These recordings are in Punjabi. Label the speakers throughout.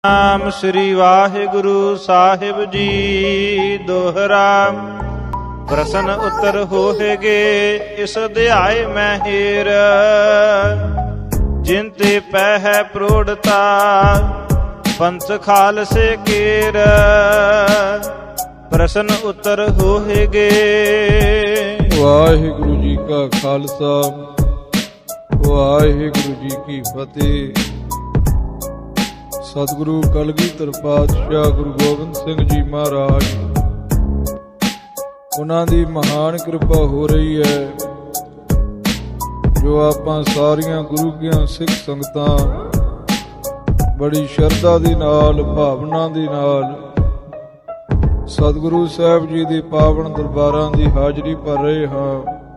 Speaker 1: ਨਾਮ ਸ੍ਰੀ ਵਾਹਿਗੁਰੂ ਸਾਹਿਬ ਜੀ ਦੋਹਰਾ। ਪ੍ਰਸ਼ਨ ਉੱਤਰ ਹੋਹੇਗੇ ਇਸ ਅਧਿਆਏ ਮੈਂ ਹੀਰ। ਜਿਨ ਤੇ ਪੈ ਹੈ ਪ੍ਰੋੜਤਾ ਪੰਥ ਖਾਲਸੇ ਕੇਰ। ਪ੍ਰਸ਼ਨ ਉੱਤਰ ਹੋਹੇਗੇ।
Speaker 2: ਵਾਹਿਗੁਰੂ ਜੀ ਕਾ ਖਾਲਸਾ ਵਾਹਿਗੁਰੂ ਜੀ ਕੀ ਫਤਿਹ। ਸਤਿਗੁਰੂ ਕਲਗੀਧਰ ਪਾਤਸ਼ਾਹ ਗੁਰੂ ਗੋਬਿੰਦ ਸਿੰਘ ਜੀ ਮਹਾਰਾਜ, ਉਹਨਾਂ ਦੀ ਮਹਾਨ ਕਿਰਪਾ ਹੋ ਰਹੀ ਹੈ ਜੋ ਆਪਾਂ ਸਾਰੀਆਂ ਗੁਰੂ ਦੀਆਂ ਸਿੱਖ ਸੰਗਤਾਂ ਬੜੀ ਸ਼ਰਧਾ ਦੇ ਨਾਲ, ਭਾਵਨਾ ਦੇ ਨਾਲ ਸਤਿਗੁਰੂ ਸਾਹਿਬ ਜੀ ਦੇ ਪਾਵਨ ਦਰਬਾਰਾਂ ਦੀ ਹਾਜ਼ਰੀ ਭਰ ਰਹੇ ਹਾਂ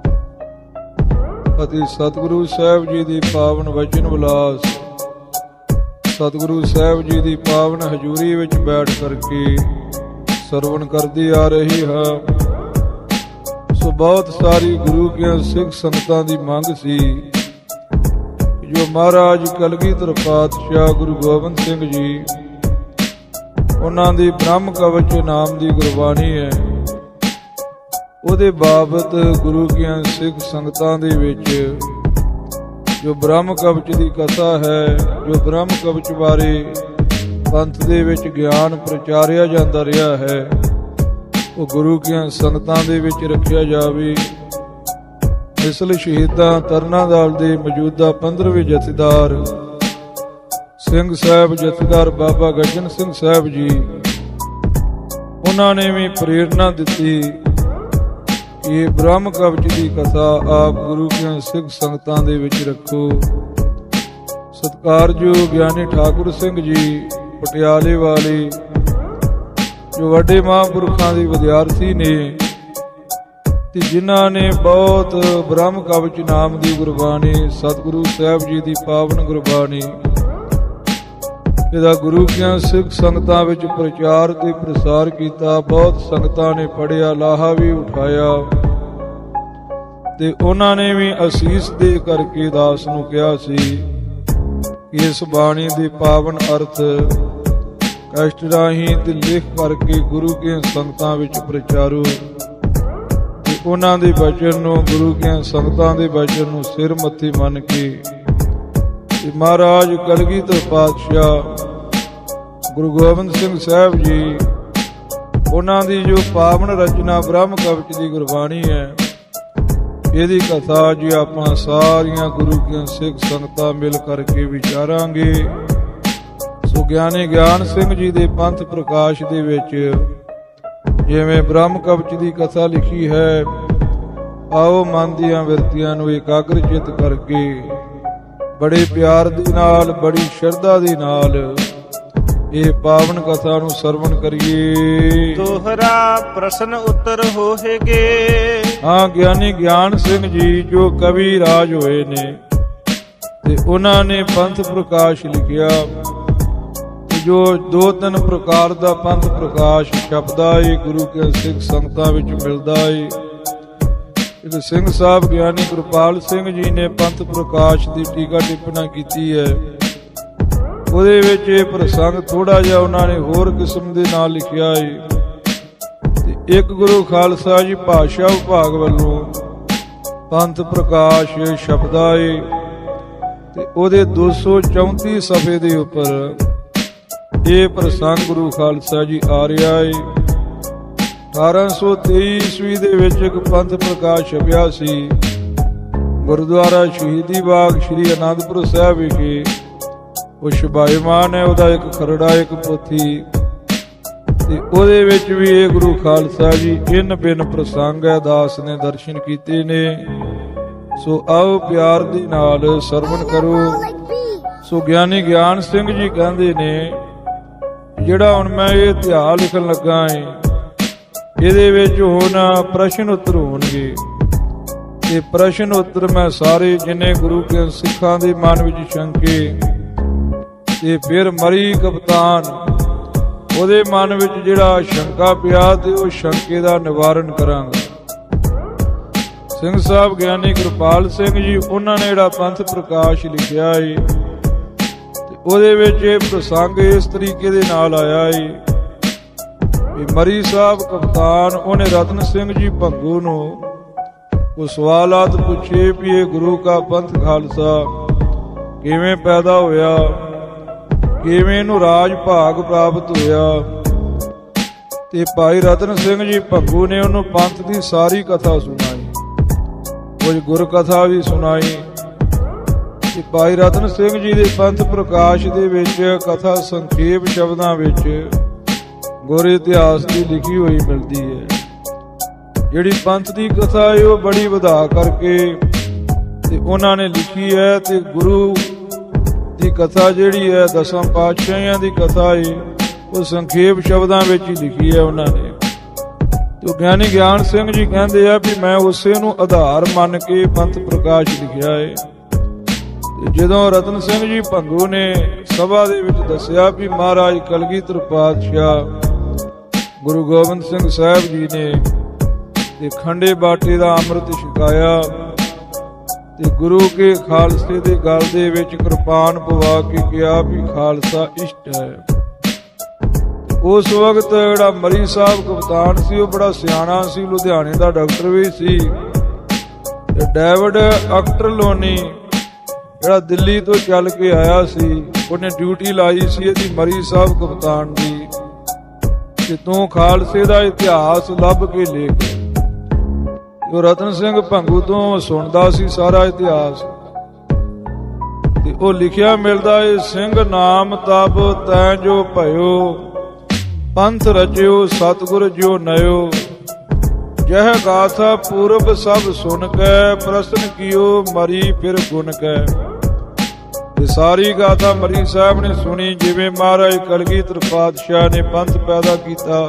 Speaker 2: ਅਤੇ ਸਤਿਗੁਰੂ ਸਾਹਿਬ ਜੀ ਦੀ ਪਾਵਨ ਵਚਨ ਵਿਲਾਸ, ਸਤਿਗੁਰੂ ਸਾਹਿਬ ਜੀ ਦੀ ਪਾਵਨ ਹਜ਼ੂਰੀ ਵਿੱਚ ਬੈਠ ਕਰਕੇ ਸਰਵਣ ਕਰਦੀ ਆ ਰਹੀ ਹਾਂ। ਸੋ ਬਹੁਤ ਸਾਰੀ ਗੁਰੂ ਦੀਆਂ ਸਿੱਖ ਸੰਗਤਾਂ ਦੀ ਮੰਗ ਸੀ ਜੋ ਮਹਾਰਾਜ ਕਲਗੀਧਰ ਪਾਤਸ਼ਾਹ ਗੁਰੂ ਗੋਬਿੰਦ ਸਿੰਘ ਜੀ, ਉਹਨਾਂ ਦੀ ਬ੍ਰਹਮ ਕਵਚ ਨਾਮ ਦੀ ਗੁਰਬਾਣੀ ਹੈ, ਉਹਦੇ ਬਾਬਤ ਗੁਰੂ ਦੀਆਂ ਸਿੱਖ ਸੰਗਤਾਂ ਦੇ ਵਿੱਚ ਜੋ ਬ੍ਰਹਮ ਕਵਚ ਦੀ ਕਥਾ ਹੈ, ਜੋ ਬ੍ਰਹਮ ਕਵਚ ਬਾਰੇ ਪੰਥ ਦੇ ਵਿੱਚ ਗਿਆਨ ਪ੍ਰਚਾਰਿਆ ਜਾਂਦਾ ਰਿਹਾ ਹੈ, ਉਹ ਗੁਰੂ ਦੀਆਂ ਸੰਗਤਾਂ ਦੇ ਵਿੱਚ ਰੱਖਿਆ ਜਾਵੇ। ਮਿਸਲ ਸ਼ਹੀਦਾਂ ਤਰਨਾ ਦਲ ਦੇ ਮੌਜੂਦਾ 15ਵੇਂ ਜਥੇਦਾਰ ਸਿੰਘ ਸਾਹਿਬ ਜਥੇਦਾਰ ਬਾਬਾ ਗਰਜਨ ਸਿੰਘ ਸਾਹਿਬ ਜੀ, ਉਹਨਾਂ ਨੇ ਵੀ ਪ੍ਰੇਰਨਾ ਦਿੱਤੀ ਕਿ ਇਹ ਬ੍ਰਹਮ ਕਵਚ ਦੀ ਕਥਾ ਆਪ ਗੁਰੂ ਦੀਆਂ ਸਿੱਖ ਸੰਗਤਾਂ ਦੇ ਵਿੱਚ ਰੱਖੋ। ਸਤਿਕਾਰਯੋਗ ਗਿਆਨੀ ਠਾਕੁਰ ਸਿੰਘ ਜੀ ਪਟਿਆਲੇ ਵਾਲੇ, ਜੋ ਵੱਡੇ ਮਹਾਂਪੁਰਖਾਂ ਦੇ ਵਿਦਿਆਰਥੀ ਨੇ ਤੇ ਜਿਨ੍ਹਾਂ ਨੇ ਬਹੁਤ ਬ੍ਰਹਮ ਕਵਚ ਨਾਮ ਦੀ ਗੁਰਬਾਣੀ, ਸਤਿਗੁਰੂ ਸਾਹਿਬ ਜੀ ਦੀ ਪਾਵਨ ਗੁਰਬਾਣੀ, ਇਹਦਾ ਗੁਰੂ ਦੀਆਂ ਸਿੱਖ ਸੰਗਤਾਂ ਵਿੱਚ ਪ੍ਰਚਾਰ ਤੇ ਪ੍ਰਸਾਰ ਕੀਤਾ। ਬਹੁਤ ਸੰਗਤਾਂ ਨੇ ਪੜ੍ਹਿਆ, ਲਾਹਾ ਵੀ ਉਠਾਇਆ ਤੇ ਉਹਨਾਂ ਨੇ ਵੀ ਅਸੀਸ ਦੇ ਕਰਕੇ ਦਾਸ ਨੂੰ ਕਿਹਾ ਸੀ ਕਿ ਇਸ ਬਾਣੀ ਦੇ ਪਾਵਨ ਅਰਥ ਕਸ਼ਟ ਰਾਹੀਂ ਤੇ ਲਿਖ ਕਰਕੇ ਗੁਰੂ ਦੀਆਂ ਸੰਗਤਾਂ ਵਿੱਚ ਪ੍ਰਚਾਰੋ ਤੇ ਉਹਨਾਂ ਦੇ ਬਚਨ ਨੂੰ, ਗੁਰੂ ਦੀਆਂ ਸੰਗਤਾਂ ਦੇ ਬਚਨ ਨੂੰ ਸਿਰ ਮੱਥੇ ਮੰਨ ਕੇ ਮਹਾਰਾਜ ਕਲਗੀਧਰ ਪਾਤਸ਼ਾਹ ਗੁਰੂ ਗੋਬਿੰਦ ਸਿੰਘ ਸਾਹਿਬ ਜੀ, ਉਹਨਾਂ ਦੀ ਜੋ ਪਾਵਨ ਰਚਨਾ ਬ੍ਰਹਮ ਕਵਚ ਦੀ ਗੁਰਬਾਣੀ ਹੈ, ਇਹਦੀ ਕਥਾ ਜੀ ਆਪਾਂ ਸਾਰੀਆਂ ਗੁਰੂ ਦੀਆਂ ਸਿੱਖ ਸੰਗਤਾਂ ਮਿਲ ਕਰਕੇ ਵਿਚਾਰਾਂਗੇ। ਸੋ ਗਿਆਨੀ ਗਿਆਨ ਸਿੰਘ ਜੀ ਦੇ ਪੰਥ ਪ੍ਰਕਾਸ਼ ਦੇ ਵਿੱਚ ਜਿਵੇਂ ਬ੍ਰਹਮ ਕਵਚ ਦੀ ਕਥਾ ਲਿਖੀ ਹੈ, ਆਓ ਮਨ ਦੀਆਂ ਬਿਰਤੀਆਂ ਨੂੰ ਇਕਾਗਰ ਚਿੱਤ ਕਰਕੇ ਬੜੇ ਪਿਆਰ ਦੇ ਨਾਲ, ਬੜੀ ਸ਼ਰਧਾ ਦੇ ਨਾਲ ਇਹ ਪਾਵਨ ਕਥਾ ਨੂੰ ਸਰਵਣ ਕਰੀਏ।
Speaker 1: ਦੋਹਰਾ ਪ੍ਰਸ਼ਨ ਉੱਤਰ ਹੋਹੇਗੇ।
Speaker 2: ਹਾਂ, ਗਿਆਨੀ ਗਿਆਨ ਸਿੰਘ ਜੀ ਜੋ ਕਵੀ ਰਾਜ ਹੋਏ ਨੇ ਤੇ ਉਹਨਾਂ ਨੇ ਪੰਥ ਪ੍ਰਕਾਸ਼ ਲਿਖਿਆ, ਜੋ 2-3 ਪ੍ਰਕਾਰ ਦਾ ਪੰਥ ਪ੍ਰਕਾਸ਼ ਛਪਦਾ ਏ, ਗੁਰੂ ਕੇ ਸਿੱਖ ਸੰਗਤਾਂ ਵਿੱਚ ਮਿਲਦਾ ਏ। ਇੱਕ ਸਿੰਘ ਸਾਹਿਬ ਗਿਆਨੀ ਗੁਰਪਾਲ ਸਿੰਘ ਜੀ ਨੇ ਪੰਥ ਪ੍ਰਕਾਸ਼ ਦੀ ਟੀਕਾ ਟਿੱਪਣਾ ਕੀਤੀ ਹੈ, ਉਹਦੇ ਵਿੱਚ ਇਹ ਪ੍ਰਸੰਗ ਥੋੜਾ ਜਿਹਾ ਉਹਨਾਂ ਨੇ ਹੋਰ ਕਿਸਮ ਦੇ ਨਾਲ ਲਿਖਿਆ ਏ। ਤੇ ਇੱਕ ਗੁਰੂ ਖਾਲਸਾ ਜੀ ਭਾਸ਼ਾ ਵਿਭਾਗ ਵੱਲੋਂ ਪੰਥ ਪ੍ਰਕਾਸ਼ ਛਪਦਾ ਏ ਤੇ ਉਹਦੇ 234 ਸਫ਼ੇ ਦੇ ਉੱਪਰ ਇਹ ਪ੍ਰਸੰਗ ਗੁਰੂ ਖਾਲਸਾ ਜੀ ਆ ਰਿਹਾ ਏ। 1823 ਈਸਵੀ ਦੇ ਵਿੱਚ ਇੱਕ ਪੰਥ ਪ੍ਰਕਾਸ਼ ਛਪਿਆ ਸੀ ਗੁਰਦੁਆਰਾ ਸ਼ਹੀਦੀ ਬਾਗ ਸ੍ਰੀ ਅਨੰਦਪੁਰ ਸਾਹਿਬ ਵਿਖੇ। ਉਹ ਸ਼ੁਭਾਇਮਾਨ ਹੈ, ਉਹਦਾ ਇੱਕ ਖਰੜਾ, ਇੱਕ ਪੋਥੀ, ਤੇ ਉਹਦੇ ਵਿੱਚ ਵੀ ਇਹ ਗੁਰੂ ਖਾਲਸਾ ਜੀ ਇਨ ਬਿਨ ਪ੍ਰਸੰਗ ਹੈ, ਦਾਸ ਨੇ ਦਰਸ਼ਨ ਕੀਤੇ ਨੇ। ਸੋ ਆਓ ਪਿਆਰ ਦੇ ਨਾਲ ਸਰਵਣ ਕਰੋ। ਸੋ ਗਿਆਨੀ ਗਿਆਨ ਸਿੰਘ ਜੀ ਕਹਿੰਦੇ ਨੇ, ਜਿਹੜਾ ਹੁਣ ਮੈਂ ਇਹ ਇਤਿਹਾਸ ਲਿਖਣ ਲੱਗਾ ਏ, ਇਹਦੇ ਵਿੱਚ ਹੁਣ ਪ੍ਰਸ਼ਨ ਉੱਤਰ ਹੋਣਗੇ ਤੇ ਪ੍ਰਸ਼ਨ ਉੱਤਰ ਮੈਂ ਸਾਰੇ ਜਿੰਨੇ ਗੁਰੂ ਕੇ ਸਿੱਖਾਂ ਦੇ ਮਨ ਵਿੱਚ ਸ਼ੰਕੇ ਤੇ ਫਿਰ ਮਰੀ ਕਪਤਾਨ, ਉਹਦੇ ਮਨ ਵਿੱਚ ਜਿਹੜਾ ਸ਼ੰਕਾ ਪਿਆ ਤੇ ਉਹ ਸ਼ੰਕੇ ਦਾ ਨਿਵਾਰਨ ਕਰਾਂਗਾ। ਸਿੰਘ ਸਾਹਿਬ ਗਿਆਨੀ ਗੁਰਪਾਲ ਸਿੰਘ ਜੀ, ਉਹਨਾਂ ਨੇ ਜਿਹੜਾ ਪੰਥ ਪ੍ਰਕਾਸ਼ ਲਿਖਿਆ ਏ ਉਹਦੇ ਵਿੱਚ ਇਹ ਪ੍ਰਸੰਗ ਇਸ ਤਰੀਕੇ ਦੇ ਨਾਲ ਆਇਆ ਏ ਵੀ ਮਰੀ ਸਾਹਿਬ ਕਪਤਾਨ ਉਹਨੇ ਰਤਨ ਸਿੰਘ ਜੀ ਭੰਗੂ ਨੂੰ ਉਹ ਸਵਾਲਾਤ ਪੁੱਛੇ ਵੀ ਇਹ ਗੁਰੂ ਕਾ ਪੰਥ ਖਾਲਸਾ ਕਿਵੇਂ ਪੈਦਾ ਹੋਇਆ, ਕਿਵੇਂ ਇਹਨੂੰ ਰਾਜ ਭਾਗ ਪ੍ਰਾਪਤ ਹੋਇਆ। ਤੇ ਭਾਈ ਰਤਨ ਸਿੰਘ ਜੀ ਭੰਗੂ ਨੇ ਉਹਨੂੰ ਪੰਥ ਦੀ ਸਾਰੀ ਕਥਾ ਸੁਣਾਈ, ਕੁਝ ਗੁਰ ਕਥਾ ਵੀ ਸੁਣਾਈ। ਤੇ ਭਾਈ ਰਤਨ ਸਿੰਘ ਜੀ ਦੇ ਪੰਥ ਪ੍ਰਕਾਸ਼ ਦੇ ਵਿੱਚ ਕਥਾ ਸੰਖੇਪ ਸ਼ਬਦਾਂ ਵਿੱਚ ਗੁਰ ਇਤਿਹਾਸ ਦੀ ਲਿਖੀ ਹੋਈ ਮਿਲਦੀ ਹੈ। ਜਿਹੜੀ ਪੰਥ ਦੀ ਕਥਾ ਹੈ ਉਹ ਬੜੀ ਵਧਾ ਕਰਕੇ ਤੇ ਉਹਨਾਂ ਨੇ ਲਿਖੀ ਹੈ। ਤੇ ਗੁਰੂ ਦੀ ਕਥਾ ਜਿਹੜੀ ਹੈ ਦਸਾਂ ਪਾਤਸ਼ਾਹੀਆਂ ਦੀ ਕਥਾ ਹੈ ਉਹ ਸੰਖੇਪ ਸ਼ਬਦਾਂ ਵਿੱਚ ਹੀ ਲਿਖੀ ਹੈ ਉਹਨਾਂ ਨੇ। ਤੇ ਗਿਆਨੀ ਗਿਆਨ ਸਿੰਘ ਜੀ ਕਹਿੰਦੇ ਆ ਵੀ ਮੈਂ ਉਸੇ ਨੂੰ ਆਧਾਰ ਮੰਨ ਕੇ ਪੰਥ ਪ੍ਰਕਾਸ਼ ਲਿਖਿਆ ਹੈ। ਤੇ ਜਦੋਂ ਰਤਨ ਸਿੰਘ ਜੀ ਭੰਗੂ ਨੇ ਸਭਾ ਦੇ ਵਿੱਚ ਦੱਸਿਆ ਵੀ ਮਹਾਰਾਜ ਕਲਗੀਧਰ ਪਾਤਸ਼ਾਹ ਗੁਰੂ ਗੋਬਿੰਦ ਸਿੰਘ ਸਾਹਿਬ ਜੀ ਨੇ ਤੇ ਖੰਡੇ ਬਾਟੇ ਦਾ ਅੰਮ੍ਰਿਤ ਛਕਾਇਆ ਤੇ ਗੁਰੂ ਕੇ ਖਾਲਸੇ ਦੇ ਗਲ ਦੇ ਵਿੱਚ ਕਿਰਪਾਨ ਪਵਾ ਕੇ ਕਿਹਾ ਵੀ ਖਾਲਸਾ ਇਸ਼ਟ ਹੈ। ਉਸ ਵਕਤ ਜਿਹੜਾ ਮਰੀ ਸਾਹਿਬ ਕਪਤਾਨ ਸੀ ਉਹ ਬੜਾ ਸਿਆਣਾ ਸੀ, ਲੁਧਿਆਣੇ ਦਾ ਡਾਕਟਰ ਵੀ ਸੀ। ਤੇ ਡੇਵਿਡ ਅਕਟਰਲੋਨੀ ਜਿਹੜਾ ਦਿੱਲੀ ਤੋਂ ਚੱਲ ਕੇ ਆਇਆ ਸੀ, ਉਹਨੇ ਡਿਊਟੀ ਲਾਈ ਸੀ ਇਹਦੀ ਮਰੀ ਸਾਹਿਬ ਕਪਤਾਨ ਦੀ ਕਿ ਤੂੰ ਖਾਲਸੇ ਦਾ ਇਤਿਹਾਸ ਲੱਭ ਕੇ ਲਿਖ। ਉਹ ਰਤਨ ਸਿੰਘ ਭੰਗੂ ਤੋਂ ਸੁਣਦਾ ਸੀ ਸਾਰਾ ਇਤਿਹਾਸ ਤੇ ਉਹ ਲਿਖਿਆ ਮਿਲਦਾ ਏ ਸਿੰਘ ਨਾਮ ਤਬ ਤੈਂ ਜੋ ਭਇਓ ਪੰਥ ਰਚਿਓ ਸਤਿਗੁਰ ਜੋ ਨਇਓ ਜਹ ਗਾਥਾ ਪੂਰਬ ਸਭ ਸੁਣ ਕੈ ਪ੍ਰਸ਼ਨ ਕੀਓ ਮਰੀ ਫਿਰ ਗੁਣ ਕੈ। ਇਹ ਸਾਰੀ ਗਾਥਾ ਮਰੀ ਸਾਹਿਬ ਨੇ ਸੁਣੀ ਜਿਵੇਂ ਮਹਾਰਾਜ ਕਲਗੀਧਰ ਪਾਤਸ਼ਾਹ ਨੇ ਪੰਥ ਪੈਦਾ ਕੀਤਾ।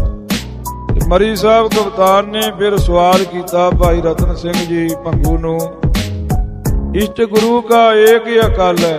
Speaker 2: ਮਰੀ ਸਾਹਿਬ ਕਪਤਾਨ ਨੇ ਫਿਰ ਸਵਾਲ ਕੀਤਾ ਭਾਈ ਰਤਨ ਸਿੰਘ ਜੀ ਭੰਗੂ ਨੂੰ, ਇਸ਼ਟ ਗੁਰੂ ਕਾ ਏਕ ਅਕਾਲ ਹੈ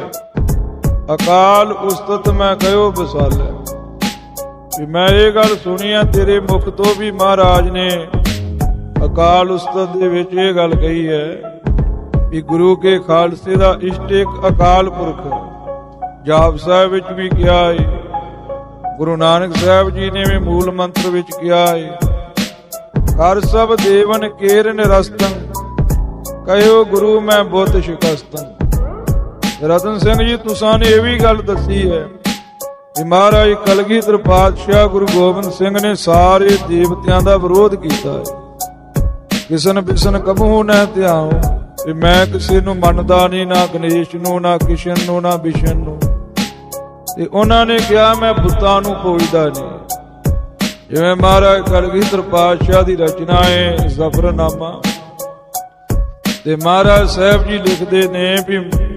Speaker 2: ਅਕਾਲ ਉਸਤਤ ਮੈਂ ਕਹਿਓ ਬਸਾਲੈ। ਵੀ ਮੈਂ ਇਹ ਗੱਲ ਸੁਣੀ ਆ ਤੇਰੇ ਮੁਖ ਤੋਂ ਵੀ ਮਹਾਰਾਜ ਨੇ ਅਕਾਲ ਉਸਤਤ ਦੇ ਵਿੱਚ ਇਹ ਗੱਲ ਕਹੀ ਹੈ ਵੀ ਗੁਰੂ ਕੇ ਖਾਲਸੇ ਦਾ ਇਸ਼ਟ ਇੱਕ ਅਕਾਲ ਪੁਰਖ ਹੈ। ਜਾਪ ਸਾਹਿਬ ਵਿੱਚ ਵੀ ਕਿਹਾ ਹੈ, ਗੁਰੂ ਨਾਨਕ ਸਾਹਿਬ ਜੀ ਨੇ ਵੀ ਮੂਲ ਮੰਤਰ ਵਿੱਚ ਕਿਹਾ ਹੈ, ਹਰ ਸਭ ਦੇਵਨ ਕੇਰ ਨਿਰਸਤੰ ਕਹਿਓ ਗੁਰੂ ਮੈਂ ਬੁੱਧ ਸ਼ਿਕਸਤੰ। ਰਤਨ ਸਿੰਘ ਜੀ ਤੁਸਾਂ ਨੇ ਇਹ ਵੀ ਗੱਲ ਦੱਸੀ ਹੈ ਕਿ ਮਹਾਰਾਜ ਕਲਗੀਧਰ ਪਾਤਸ਼ਾਹ ਗੁਰੂ ਗੋਬਿੰਦ ਸਿੰਘ ਨੇ ਸਾਰੇ ਦੇਵਤਿਆਂ ਦਾ ਵਿਰੋਧ ਕੀਤਾ ਹੈ। ਕਿਸਨ ਬਿਸਨ ਕਬਹੂ ਨਾ ਧਿਆਉ ਵੀ ਮੈਂ ਕਿਸੇ ਨੂੰ ਮੰਨਦਾ ਨਹੀਂ, ਨਾ ਗਣੇਸ਼ ਨੂੰ, ਨਾ ਕਿਸ਼ਨ ਨੂੰ, ਨਾ ਬਿਸ਼ਨ ਨੂੰ। ਤੇ ਉਹਨਾਂ ਨੇ ਕਿਹਾ ਮੈਂ ਬੁੱਤਾਂ ਨੂੰ ਪੂਜਦਾ ਨਹੀਂ। ਜਿਵੇਂ ਮਹਾਰਾਜ ਕਲਗੀਧਰ ਪਾਤਸ਼ਾਹ ਦੀ ਰਚਨਾ ਹੈ ਜ਼ਫਰਨਾਮਾ ਤੇ ਮਹਾਰਾਜ ਸਾਹਿਬ ਜੀ ਲਿਖਦੇ ਨੇ ਵੀ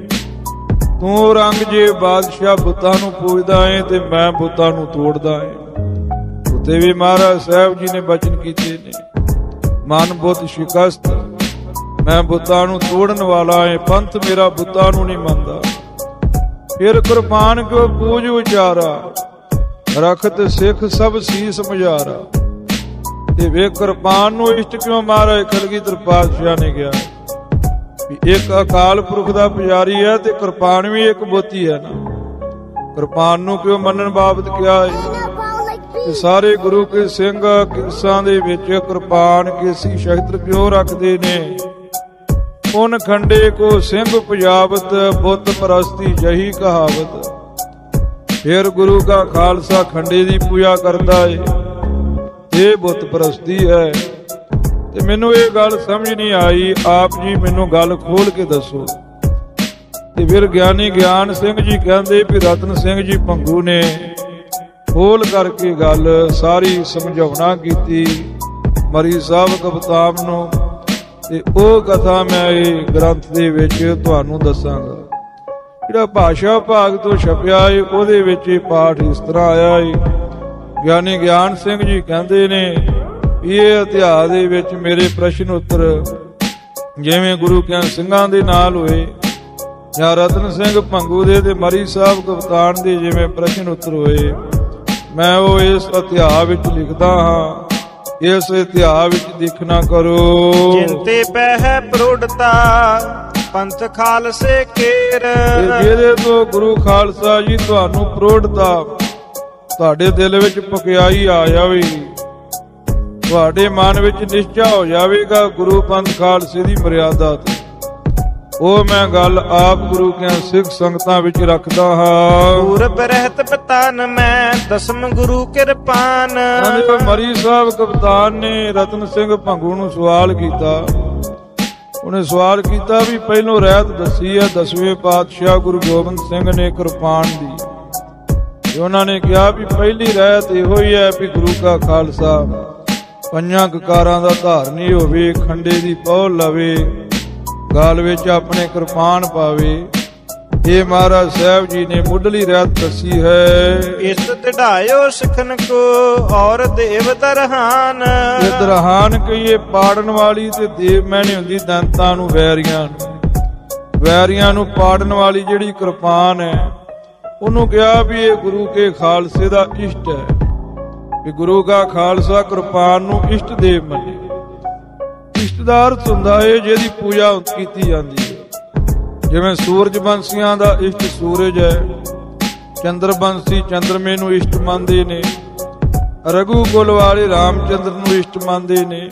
Speaker 2: ਤੂੰ ਔਰੰਗਜ਼ੇਬ ਬਾਦਸ਼ਾਹ ਬੁੱਤਾਂ ਨੂੰ ਪੂਜਦਾ ਹੈ ਤੇ ਮੈਂ ਬੁੱਤਾਂ ਨੂੰ ਤੋੜਦਾ ਹੈ। ਉੱਤੇ ਵੀ ਮਹਾਰਾਜ ਸਾਹਿਬ ਜੀ ਨੇ ਬਚਨ ਕੀਤੇ ਨੇ, ਮਨ ਬੁੱਤ ਸ਼ਿਕਸਤ, ਮੈਂ ਬੁੱਤਾਂ ਨੂੰ ਤੋੜਨ ਵਾਲਾ ਹੈ, ਪੰਥ ਮੇਰਾ ਬੁੱਤਾਂ ਨੂੰ ਨਹੀਂ ਮੰਨਦਾ। ਫਿਰ ਕੁਰਬਾਨ ਕਿਉ ਪੂਜ ਉਚਾਰਾ ਰਖਤ ਸਿੱਖ ਸਭ ਸੀਸ ਮੁਝਾਰਾ। ਤੇ ਵੇ ਕੁਰਬਾਨ ਨੂੰ ਇਸ਼ਟ ਕਿਉਂ ਮਹਾਰਾਜ ਕਲਗੀਧਰ ਪਾਤਸ਼ਾਹ ਨੇ ਕਿਹਾ ਵੀ ਇੱਕ ਅਕਾਲ ਪੁਰਖ ਦਾ ਪੁਜਾਰੀ ਹੈ ਤੇ ਕੁਰਬਾਨ ਵੀ ਇੱਕ ਬੋਤੀ ਹੈ ਨਾ। ਕੁਰਬਾਨ ਨੂੰ ਕਿਉਂ ਮੰਨਣ ਬਾਬਤ ਕਿਹਾ ਹੈ ਤੇ ਸਾਰੇ ਗੁਰੂ ਕੇ ਸਿੰਘ ਕਿਰਸਾਂ ਦੇ ਵਿੱਚ ਕੁਰਬਾਨ ਕੇਸੀ ਸ਼ਸਤਰ ਕਿਉਂ ਰੱਖਦੇ ਨੇ। ਉਨ ਖੰਡੇ ਕੋ ਸਿੰਘ ਪੁਜਾਵਤ ਬੁੱਤ ਪ੍ਰਸਤੀ ਜਹੀ ਕਹਾਵਤ। ਫਿਰ ਗੁਰੂ ਕਾ ਖਾਲਸਾ ਖੰਡੇ ਦੀ ਪੂਜਾ ਕਰਦਾ ਏ, ਇਹ ਬੁੱਤ ਪ੍ਰਸਤੀ ਹੈ। ਤੇ ਮੈਨੂੰ ਇਹ ਗੱਲ ਸਮਝ ਨਹੀਂ ਆਈ, ਆਪ ਜੀ ਮੈਨੂੰ ਗੱਲ ਖੋਲ ਕੇ ਦੱਸੋ। ਤੇ ਫਿਰ ਗਿਆਨੀ ਗਿਆਨ ਸਿੰਘ ਜੀ ਕਹਿੰਦੇ ਵੀ ਰਤਨ ਸਿੰਘ ਜੀ ਭੰਗੂ ਨੇ ਖੋਲ ਕਰਕੇ ਗੱਲ ਸਾਰੀ ਸਮਝਾਉਣਾ ਕੀਤੀ ਮਰੀ ਸਾਹਿਬ ਕਪਤਾਨ ਨੂੰ। ਤੇ ਉਹ ਕਥਾ ਮੈਂ ਇਹ ਗ੍ਰੰਥ ਦੇ ਵਿੱਚ ਤੁਹਾਨੂੰ ਦੱਸਾਂਗਾ। ਜਿਹੜਾ ਭਾਸ਼ਾ ਭਾਗ ਤੋਂ ਛਪਿਆ ਏ ਉਹਦੇ ਵਿੱਚ ਇਹ ਪਾਠ ਇਸ ਤਰ੍ਹਾਂ ਆਇਆ ਏ। ਗਿਆਨੀ ਗਿਆਨ ਸਿੰਘ ਜੀ ਕਹਿੰਦੇ ਨੇ ਇਹ ਇਤਿਹਾਸ ਦੇ ਵਿੱਚ ਮੇਰੇ ਪ੍ਰਸ਼ਨ ਉੱਤਰ ਜਿਵੇਂ ਗੁਰੂ ਕਿਆਂ ਸਿੰਘਾਂ ਦੇ ਨਾਲ ਹੋਏ ਜਾਂ ਰਤਨ ਸਿੰਘ ਭੰਗੂ ਦੇ ਤੇ ਮਰੀ ਸਾਹਿਬ ਕਪਤਾਨ ਦੇ ਜਿਵੇਂ ਪ੍ਰਸ਼ਨ ਉੱਤਰ ਹੋਏ, ਮੈਂ ਉਹ ਇਸ ਇਤਿਹਾਸ ਵਿੱਚ ਲਿਖਦਾ ਹਾਂ। ਇਸ ਇਤਿਹਾਸ ਵਿੱਚ ਦੇਖਣਾ ਕਰੋ
Speaker 1: ਜਿੰਤੇ ਪਹਿ ਪ੍ਰੋੜਤਾ ਪੰਥ ਖਾਲਸੇ ਕੇਰ।
Speaker 2: ਜਿਹਦੇ ਤੋਂ ਗੁਰੂ ਖਾਲਸਾ ਜੀ ਤੁਹਾਨੂੰ ਪ੍ਰੋੜਤਾ, ਤੁਹਾਡੇ ਦਿਲ ਵਿੱਚ ਪਕਿਆਈ ਆ ਜਾਵੇਗੀ, ਤੁਹਾਡੇ ਮਨ ਵਿੱਚ ਨਿਸ਼ਚਾ ਹੋ ਜਾਵੇਗਾ ਗੁਰੂ ਪੰਥ ਖਾਲਸੇ ਦੀ ਮਰਿਆਦਾ ਤੇ। ਉਹ ਮੈਂ ਗੱਲ ਆਪ ਗੁਰੂ ਕੇ ਸਿੱਖ ਸੰਗਤਾਂ ਵਿੱਚ ਰੱਖਦਾ ਹਾਂ।
Speaker 1: ਪੂਰਬ ਰਹਿਤ ਪਤਾਨ ਮੈਂ ਦਸਮ ਗੁਰੂ ਕਿਰਪਾਨ।
Speaker 2: ਮਰੀ ਸਾਹਿਬ ਕਪਤਾਨ ਨੇ ਰਤਨ ਸਿੰਘ ਭੰਗੂ ਨੂੰ ਸਵਾਲ ਕੀਤਾ। ਉਹਨੇ ਸਵਾਲ ਕੀਤਾ ਵੀ ਪਹਿਲੋਂ ਰਹਿਤ ਦੱਸੀ ਹੈ 10ਵੇਂ ਪਾਤਸ਼ਾਹ ਗੁਰੂ ਗੋਬਿੰਦ ਸਿੰਘ ਨੇ ਕਿਰਪਾਨ ਦੀ, ਤੇ ਉਹਨਾਂ ਨੇ ਕਿਹਾ ਵੀ ਪਹਿਲੀ ਰਹਿਤ ਇਹੋ ਹੀ ਹੈ ਵੀ ਗੁਰੂ ਕਾ ਖਾਲਸਾ ਪੰਜਾਂ ਕਕਾਰਾਂ ਦਾ ਧਾਰਨੀ ਹੋਵੇ, ਖੰਡੇ ਦੀ ਪਹੁਲ ਲਵੇ, ਗਾਲ ਵਿੱਚ ਆਪਣੇ ਕਿਰਪਾਨ ਪਾਵੇ। ਇਹ ਮਹਾਰਾਜ ਸਾਹਿਬ ਜੀ ਨੇ ਮੁੱਢਲੀ ਰਹਿਤ ਦੱਸੀ ਹੈ।
Speaker 1: ਇਸ ਢਾਇਓ ਸਿਖਨ ਕੋ ਔਰ ਦੇਵ ਦਰਹਾਨ।
Speaker 2: ਇਹ ਦਰਹਾਨ ਕਹੀਏ ਪਾੜਨ ਵਾਲੀ, ਤੇ ਦੇਵ ਮੈਨੇ ਹੁੰਦੀ ਦੰਤਾਂ ਨੂੰ, ਵੈਰੀਆਂ ਨੂੰ ਪਾੜਨ ਵਾਲੀ ਜਿਹੜੀ ਕਿਰਪਾਨ ਹੈ। ਉਹਨੂੰ ਕਿਹਾ ਵੀ ਇਹ ਗੁਰੂ ਕੇ ਖਾਲਸੇ ਦਾ ਇਸ਼ਟ ਹੈ, ਵੀ ਗੁਰੂ ਕਾ ਖਾਲਸਾ ਕਿਰਪਾਨ ਨੂੰ ਇਸ਼ਟ ਦੇਵ ਮੰਨੇ। ਇਸ਼ਟ ਦਾ ਅਰਥ ਹੁੰਦਾ ਹੈ ਜਿਹਦੀ ਪੂਜਾ ਕੀਤੀ ਜਾਂਦੀ ਹੈ। ਜਿਵੇਂ ਸੂਰਜ ਬੰਸੀਆਂ ਦਾ ਇਸ਼ਟ ਸੂਰਜ ਹੈ, ਚੰਦਰ ਬੰਸੀ ਚੰਦਰਮੇ ਨੂੰ ਇਸ਼ਟ ਮੰਨਦੇ ਨੇ, ਰਘੂ ਕੁਲ ਵਾਲੇ ਰਾਮਚੰਦਰ ਨੂੰ ਇਸ਼ਟ ਮੰਨਦੇ ਨੇ।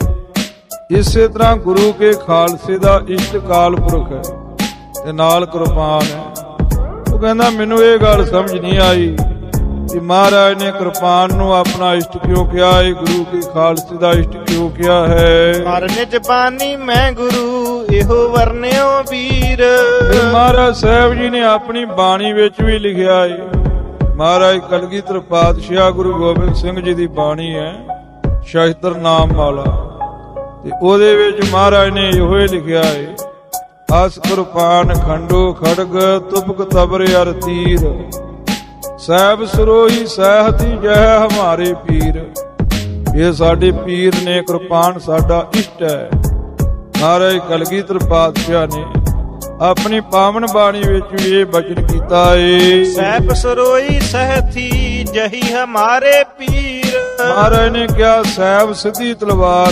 Speaker 2: ਇਸੇ ਤਰ੍ਹਾਂ ਗੁਰੂ ਕੇ ਖਾਲਸੇ ਦਾ ਇਸ਼ਟ ਕਾਲ ਪੁਰਖ ਹੈ ਤੇ ਨਾਲ ਕਿਰਪਾਨ ਹੈ। ਉਹ ਕਹਿੰਦਾ ਮੈਨੂੰ ਇਹ ਗੱਲ ਸਮਝ ਨਹੀਂ ਆਈ ਕਿ ਮਹਾਰਾਜ ਨੇ ਕਿਰਪਾਨ ਨੂੰ ਆਪਣਾ ਇਸ਼ਟ ਕਿਉਂ ਕਿਹਾ ਹੈ, ਗੁਰੂ ਕੇ ਖਾਲਸੇ ਦਾ ਇਸ਼ਟ ਕਿਉਂ ਕਿਹਾ ਹੈ।
Speaker 1: ਹਰ ਨਿਜ ਬਾਣੀ ਮੈਂ ਗੁਰੂ ਇਹੋ ਵਰਨਿਓ ਵੀਰ।
Speaker 2: ਮਹਾਰਾਜ ਸਾਹਿਬ ਜੀ ਨੇ ਆਪਣੀ ਬਾਣੀ ਵਿੱਚ ਵੀ ਲਿਖਿਆ ਹੈ। ਮਹਾਰਾਜ ਕਲਗੀਧਰ ਪਾਤਸ਼ਾਹ ਗੁਰੂ ਗੋਬਿੰਦ ਸਿੰਘ ਜੀ ਦੀ ਬਾਣੀ ਹੈ ਸ਼ਸਤਰ ਨਾਮ ਮਾਲਾ, ਤੇ ਉਹਦੇ ਵਿੱਚ ਮਹਾਰਾਜ ਨੇ ਇਹੋ ਹੀ ਲਿਖਿਆ ਹੈ, ਅਸ ਕਿਰਪਾਨ ਖੰਡੋ ਖੜਗ ਤੁਪਕ ਤਬਰ ਅਰ ਤੀਰ, ਸਾਹਿਬ ਸਰੋਹੀ ਸਹਿਤੀ ਜਹ ਹਮਾਰੇ ਪੀਰ। ਇਹ ਸਾਡੇ ਪੀਰ ਨੇ, ਕਿਰਪਾਨ ਸਾਡਾ ਇਸ਼ਟ ਹੈ। ਮਹਾਰਾਜ ਕਲਗੀਧਰ ਪਾਤਸ਼ਾਹ ਨੇ ਆਪਣੀ ਪਾਵਨ ਬਾਣੀ ਵਿੱਚ ਵੀ ਇਹ ਬਚਨ ਕੀਤਾ ਏ,
Speaker 1: ਸਾਹਿਬ ਸਰੋਹੀ ਸਹਿਤੀ ਜਹੀ ਹਮਾਰੇ ਪੀਰ।
Speaker 2: ਮਹਾਰਾਜ ਨੇ ਕਿਹਾ ਸਾਹਿਬ ਸਿੱਧੀ ਤਲਵਾਰ,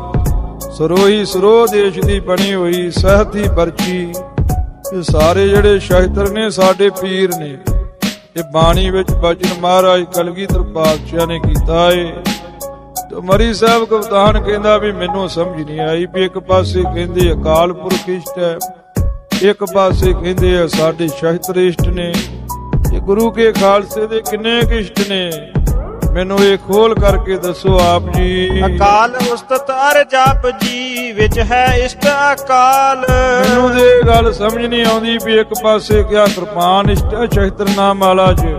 Speaker 2: ਸਰੋਹੀ ਸਰੋਹ ਦੇਸ਼ ਦੀ ਬਣੀ ਹੋਈ, ਸਹਿਤੀ ਬਰਛੀ, ਇਹ ਸਾਰੇ ਜਿਹੜੇ ਸ਼ਸਤਰ ਨੇ ਸਾਡੇ ਪੀਰ ਨੇ। ਇਹ ਬਾਣੀ ਵਿੱਚ ਬਚਨ ਮਹਾਰਾਜ ਕਲਗੀਧਰ ਪਾਤਸ਼ਾਹ ਨੇ ਕੀਤਾ ਏ। ਤੇ ਮਰੀ ਸਾਹਿਬ ਕਪਤਾਨ ਕਹਿੰਦਾ ਵੀ ਮੈਨੂੰ ਸਮਝ ਨਹੀਂ ਆਈ ਵੀ ਇੱਕ ਪਾਸੇ ਕਹਿੰਦੇ ਅਕਾਲ ਪੁਰਖ ਇਸ਼ਟ ਹੈ, ਇੱਕ ਪਾਸੇ ਕਹਿੰਦੇ ਆ ਸਾਡੇ ਸ਼ਸਤਰ ਇਸ਼ਟ ਨੇ। ਇਹ ਗੁਰੂ ਕੇ ਖਾਲਸੇ ਦੇ ਕਿੰਨੇ ਕੁ ਇਸ਼ਟ ਨੇ, ਮੈਨੂੰ ਇਹ ਖੋਲ ਕਰਕੇ ਦੱਸੋ ਆਪ ਜੀ।
Speaker 1: ਅਕਾਲ ਉਸਤਤ ਅਰ ਜਾਪ ਜੀ ਵਿੱਚ ਹੈ ਇਸ਼ਟ ਅਕਾਲ।
Speaker 2: ਮੈਨੂੰ ਤੇ ਇਹ ਗੱਲ ਸਮਝ ਨਹੀਂ ਆਉਂਦੀ ਵੀ ਇੱਕ ਪਾਸੇ ਕਿਹਾ ਕਿਰਪਾਨ ਇਸ਼ਟ ਹੈ ਸ਼ਸਤਰ ਨਾਮ ਮਾਲਾ 'ਚ,